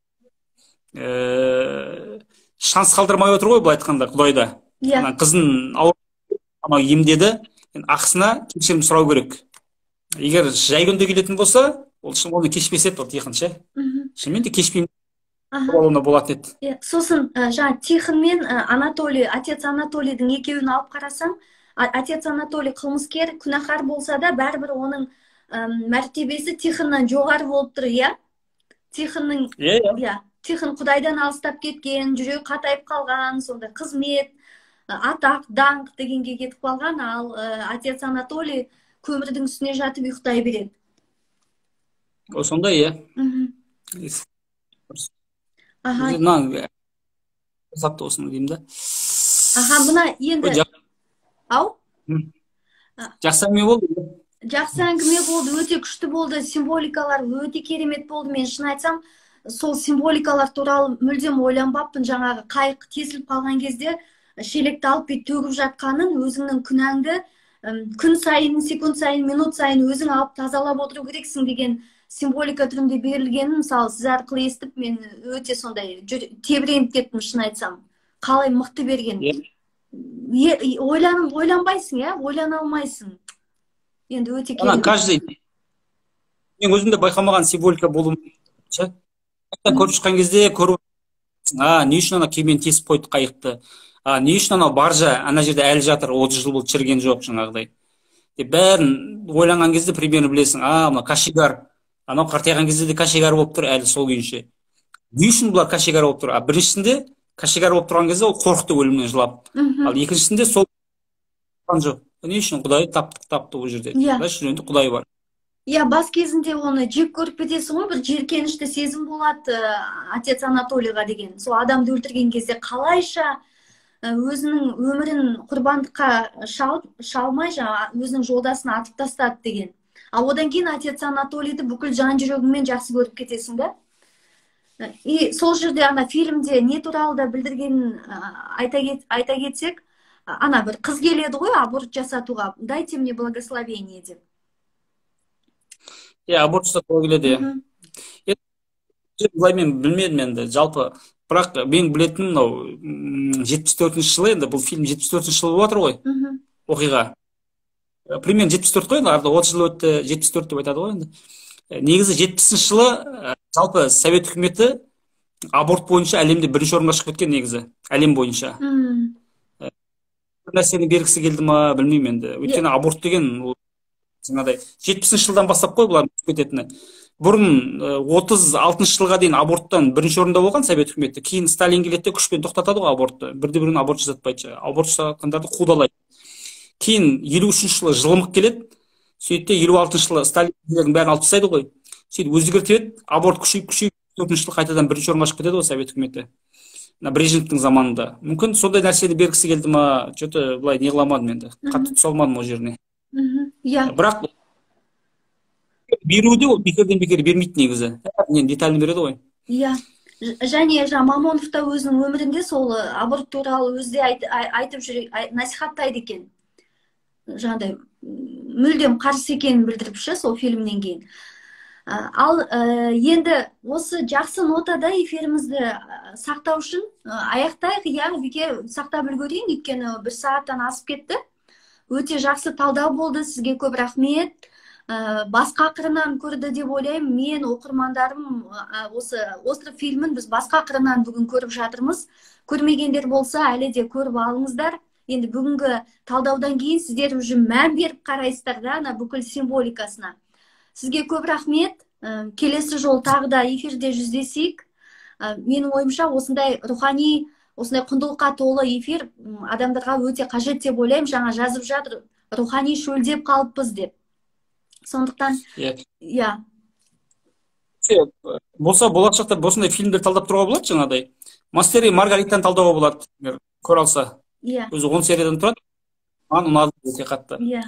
шанс қалдырмай отыр ғой, былай айтқанда Құдайда. Ана қызын ауырып емдеді, ақысына кешірім сұрау керек. Егер жай күнде келетін болса, ол оны кешпес еді, ол Тихон ше. Шынымен де кешпеймін болуына болатын еді. Сосын жаңа Тихон мен Анатолий, отец Анатолийдің екеуін алып қарасаң, отец Анатолий қылмыскер, күнәһар болса да, бәрібір оның мәртебесі Тихоннан жоғары болып тұр, иә? Тихонның, иә, Тихон Құдайдан алыстап кеткен, жүрегі қатайып қалған, сонда қызмет, атақ, даңқ дегенге кетіп қалған, ал отец Анатолий көмірдің үстіне жатып ұйықтай береді. О, сонда, иә. Аха. Сапты осыны деймін да. Аха, бұна енді... Ау? Жақсы әңгіме болды. Жақсы әңгіме болды, өте күшті болды, символикалар өте керемет болды. Мен шын айтсам, сол символикалар туралы мүлдем ойланбаппын. Жаңағы қайық тесіліп қалған кезде шелекті алып бет төгіп жатқанын, өзіңнің күнәңді күн сайын, секунд сайын, минут сайын өзің алып тазалап отыру керексің деген символика түрінде берілгенін, мысалы, сіз арқылы естіп, мен өте сондай тебіреніп кеттім, шын айтсам. Қалай мықты берген. Ойланбайсың, иә? Ойлана алмайсың. Енді өте керемет. Каждый мен өзімде байқамаған символика болуы мүмкін. Көріп шыққан кезде көріп, а, не үшін ана кемен тесіп қойды қайықты? А, не үшін анау баржа ана жерде әлі жатыр, отыз жыл болды шіріген жоқ жаңағыдай. Бәрін ойланған кезде примерно білесің, а, мына кашигар, анау қартайған кезде де кашигар болып тұр, әлі сол күйінше. Не үшін бұлар кашигар болып тұр? А, біріншісінде кашигар болып тұрған кезде ол қорықты өлімнен жылап. Ал екіншісінде сол жоқ. Не үшін Құдай таптық тапты ол жерде? Енді Құдай бар. Иә, бас кезінде оны жек көріп кетесің ғой, бір жеркенішті сезім болады отец Анатолийға деген. Сол адамды өлтірген кезде қалайша өзінің өмірін құрбандыққа шалмай, өзінің жолдасын атып тастады деген. Ал одан кейін отец Анатолийді бүкіл жан жүрегіңмен жақсы көріп кетесің да. И сол жерде ана фильмде не туралы да білдірген айта, кет, айта кетсек, ана бір қыз келеді ғой аборт жасатуға, дайте мне благословение деп. Иә, аборт жасатуға келеді. Былай мен білмедім енді, жалпы. Бірақ мен білетін мынау жетпіс төртінші жылы, енді бұл фильм жетпіс төртінші жылы болып жатыр ғой, оқиға. Примерно жетпіс төрт қой, арада отыз жыл өтті, жетпіс төрт деп айтады ғой енді. Негізі жетпісінші жылы жалпы Совет үкіметі аборт бойынша әлемде бірінші орынға шығып кеткен негізі, әлем бойынша. Бір нәрсені бергісі келді ма, білмеймін енді. Өйткені аборт деген жаңағыдай жетпісінші жылдан бастап қой бұлар кететіні. Бұрын отыз алтыншы жылға дейін аборттан бірінші орында болған Совет үкіметі. Кейін Сталин келеді де күшпен тоқтатады ғой абортты. Бірде-бірін аборт жасатпайды. Аборт жасатқандарды қудалайды. Кейін елу үшінші жылы жылымық келеді. Сөйтті елу алтыншы жылы Сталиндердің бәрін алып тастайды ғой. Сөйтіп өзгертеді, аборт күшейіп күшейіп төртінші жылы қайтадан бірінші орынға шығып кетеді ғой Совет үкіметі. Брежневтің заманында. Мүмкін сондай нәрсені бергісі келді ма, что-то былай не қыламадым енді. Қатты түсе алмадым ол жеріне. Бірақ беруде ол бекерден бекер бермейді негізі. Мен деталін береді ғой. Иә. Және жаңа Мамонов та өзінің өмірінде сол аборт туралы өзі айтып жүр, насихаттайды екен. Жаңағыдай мүлдем қарсы екенін білдіріп ше сол фильмнен кейін. Ал енді осы жақсы нотада эфирімізді сақтау үшін аяқтайық, иә, бике сақтап үлгерейін, өйткені бір сағаттан асып кетті. Өте жақсы талдау болды, сізге көп рахмет. Басқа қырынан көрді деп ойлаймын. Мен оқырмандарым осы Остров фильмін біз басқа қырынан бүгін көріп жатырмыз. Көрмегендер болса, әлі де көріп алыңыздар. Енді бүгінгі талдаудан кейін сіздер уже мән беріп қарайсыздар да, ана бүкіл символикасына. Сізге көп рахмет. Келесі жол тағы да эфирде жүздесейік. Менің ойымша осындай рухани, осындай құндылыққа толы эфир адамдарға өте қажет деп ойлаймын. Жаңа жазып жатыр, рухани шөлдеп қалыппыз деп. Сондықтан, иә. Болса, болашақта осындай фильмдер талдап тұруға болады жаңағыдай. Мастер и Маргаританы талдауға болады, көре алса. Өзі он сериядан тұрады. Маған ұнады өте қатты. Иә.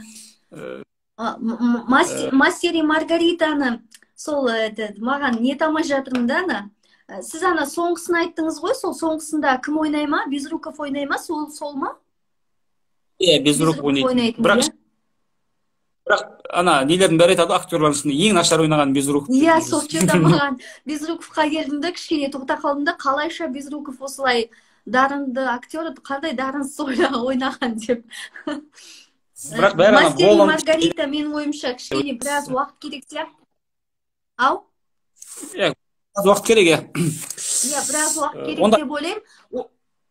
Мастер и Маргаританы сол маған не тамай жатырмын да, ана. Сіз ана соңғысын айттыңыз ғой, сол соңғысында кім ойнай ма? Безруков ойнай ма? Сол ма? Иә, Безруков ойнайды. Бірақ Бірақ ана нелердің бәрі айтады, актерлардың ішінде ең нашар ойнаған Безруков. Иә, сол жерде маған Безруковқа келдім де, кішкене тоқта қалдым да, қалайша Безруков осылай дарынды актер, қандай дарынсыз ойнаған деп. Бірақ бәрі ана Мастер и Маргарита менің ойымша кішкене біраз уақыт керек сияқты. Ау? Иә, біраз уақыт керек, иә. Иә, біраз уақыт керек деп ойлаймын.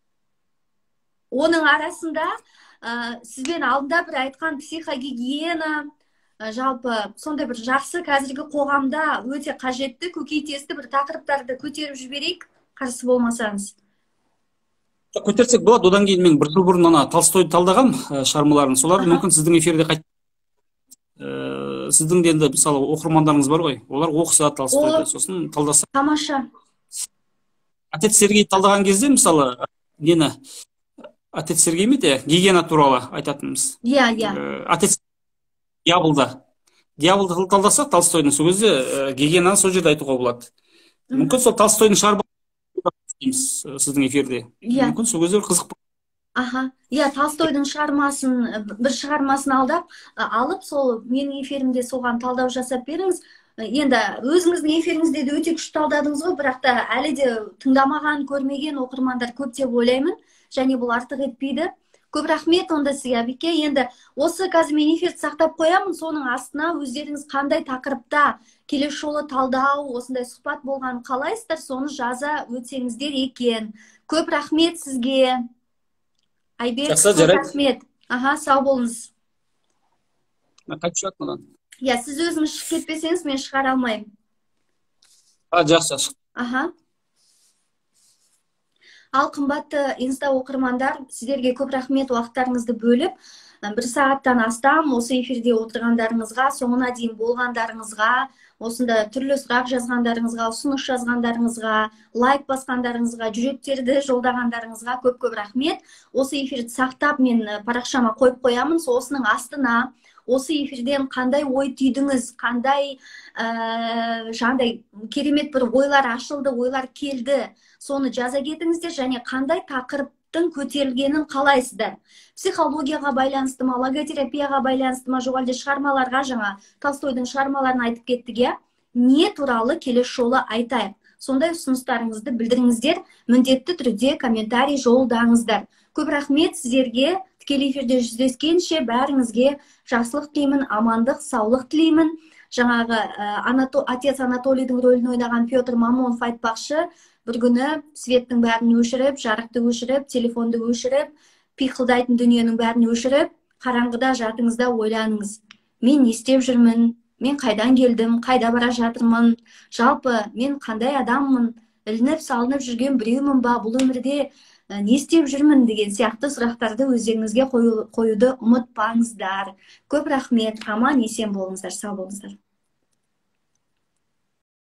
Оның арасында сізбен алдында бір айтқан психогигиена, жалпы сондай бір жақсы қазіргі қоғамда өте қажетті, көкейтесті бір тақырыптарды көтеріп жіберейік, қарсы болмасаңыз. Көтерсек болады, одан кейін мен бір жыл бұрын ана Толстойды талдағам шығармаларын, соларды мүмкін сіздің эфирде қайт. Сіздің де енді мысалы оқырмандарыңыз бар ғой, олар оқыса Толстойды, сосын талдаса. Тамаша. Отец Сергей талдаған кезде мысалы нені Отец Сергей ме де гигиена туралы айтатынымыз. Иә, иә. Отец Дьяволды. Дьяволды талдасақ Толстойдың сол кезде гигиенаны сол жерде айтуға болады. Мүмкін сол Толстойдың шығармасын сіздің эфирде. Мүмкін сол кезде қызық. Аха. Иә, Толстойдың шығармасын, бір шығармасын алдап, алып, сол менің эфирімде соған талдау жасап беріңіз. Енді өзіңіздің эфиріңізде де өте күшті талдадыңыз ғой, бірақ та әлі де тыңдамаған, көрмеген оқырмандар көп деп ойлаймын. Және бұл артық етпейді. Көп рахмет онда сізге, Әбике. Енді осы қазір мен эфирді сақтап қоямын, соның астына өздеріңіз қандай тақырыпта келесі жолы талдау, осындай сұхбат болғанын қалайсыздар, соны жаза өтсеңіздер екен. Көп рахмет сізге. Айбек, көп рахмет. Аха, сау болыңыз. Қайтып шығады мынан. Иә, сіз өзіңіз шығып кетпесеңіз, мен шығара алмаймын. А, жақсы, жақсы. Аха. Ал қымбатты инста оқырмандар, сіздерге көп рахмет уақыттарыңызды бөліп, бір сағаттан астам осы эфирде отырғандарыңызға, соңына дейін болғандарыңызға, осында түрлі сұрақ жазғандарыңызға, ұсыныс жазғандарыңызға, лайк басқандарыңызға, жүректерді жолдағандарыңызға көп-көп рахмет. Осы эфирді сақтап мен парақшама қойып қоямын, осының астына осы эфирден қандай ой түйдіңіз, қандай ә, жаңағыдай керемет бір ойлар ашылды, ойлар келді, соны жаза кетіңіздер, және қандай тақырыптың көтерілгенін қалайсыздар. Психологияға байланысты ма, логотерапияға байланысты ма, жоқ әлде шығармаларға, жаңа Толстойдың шығармаларын айтып кеттік, иә? Не туралы келесі жолы айтайық? Сондай ұсыныстарыңызды білдіріңіздер, міндетті түрде комментарий жолдаңыздар. Көп рахмет сіздерге, тікелей эфирде жүздескенше бәріңізге жақсылық тілеймін, амандық, саулық тілеймін. Жаңағы ә, отец Анатолийдің рөлін ойнаған Петр Мамонов айтпақшы, бір күні светтің бәрін өшіріп, жарықты өшіріп, телефонды өшіріп, пиқылдайтын дүниенің бәрін өшіріп, қараңғыда жатыңызда ойланыңыз. Мен не істеп жүрмін? Мен қайдан келдім? Қайда бара жатырмын? Жалпы мен қандай адаммын? Ілініп, салынып жүрген біреумін ба? Бұл өмірде не істеп жүрмін деген сияқты сұрақтарды өздеріңізге қоюды ұмытпаңыздар. Көп рахмет. Аман есен болыңыздар, сау болыңыздар.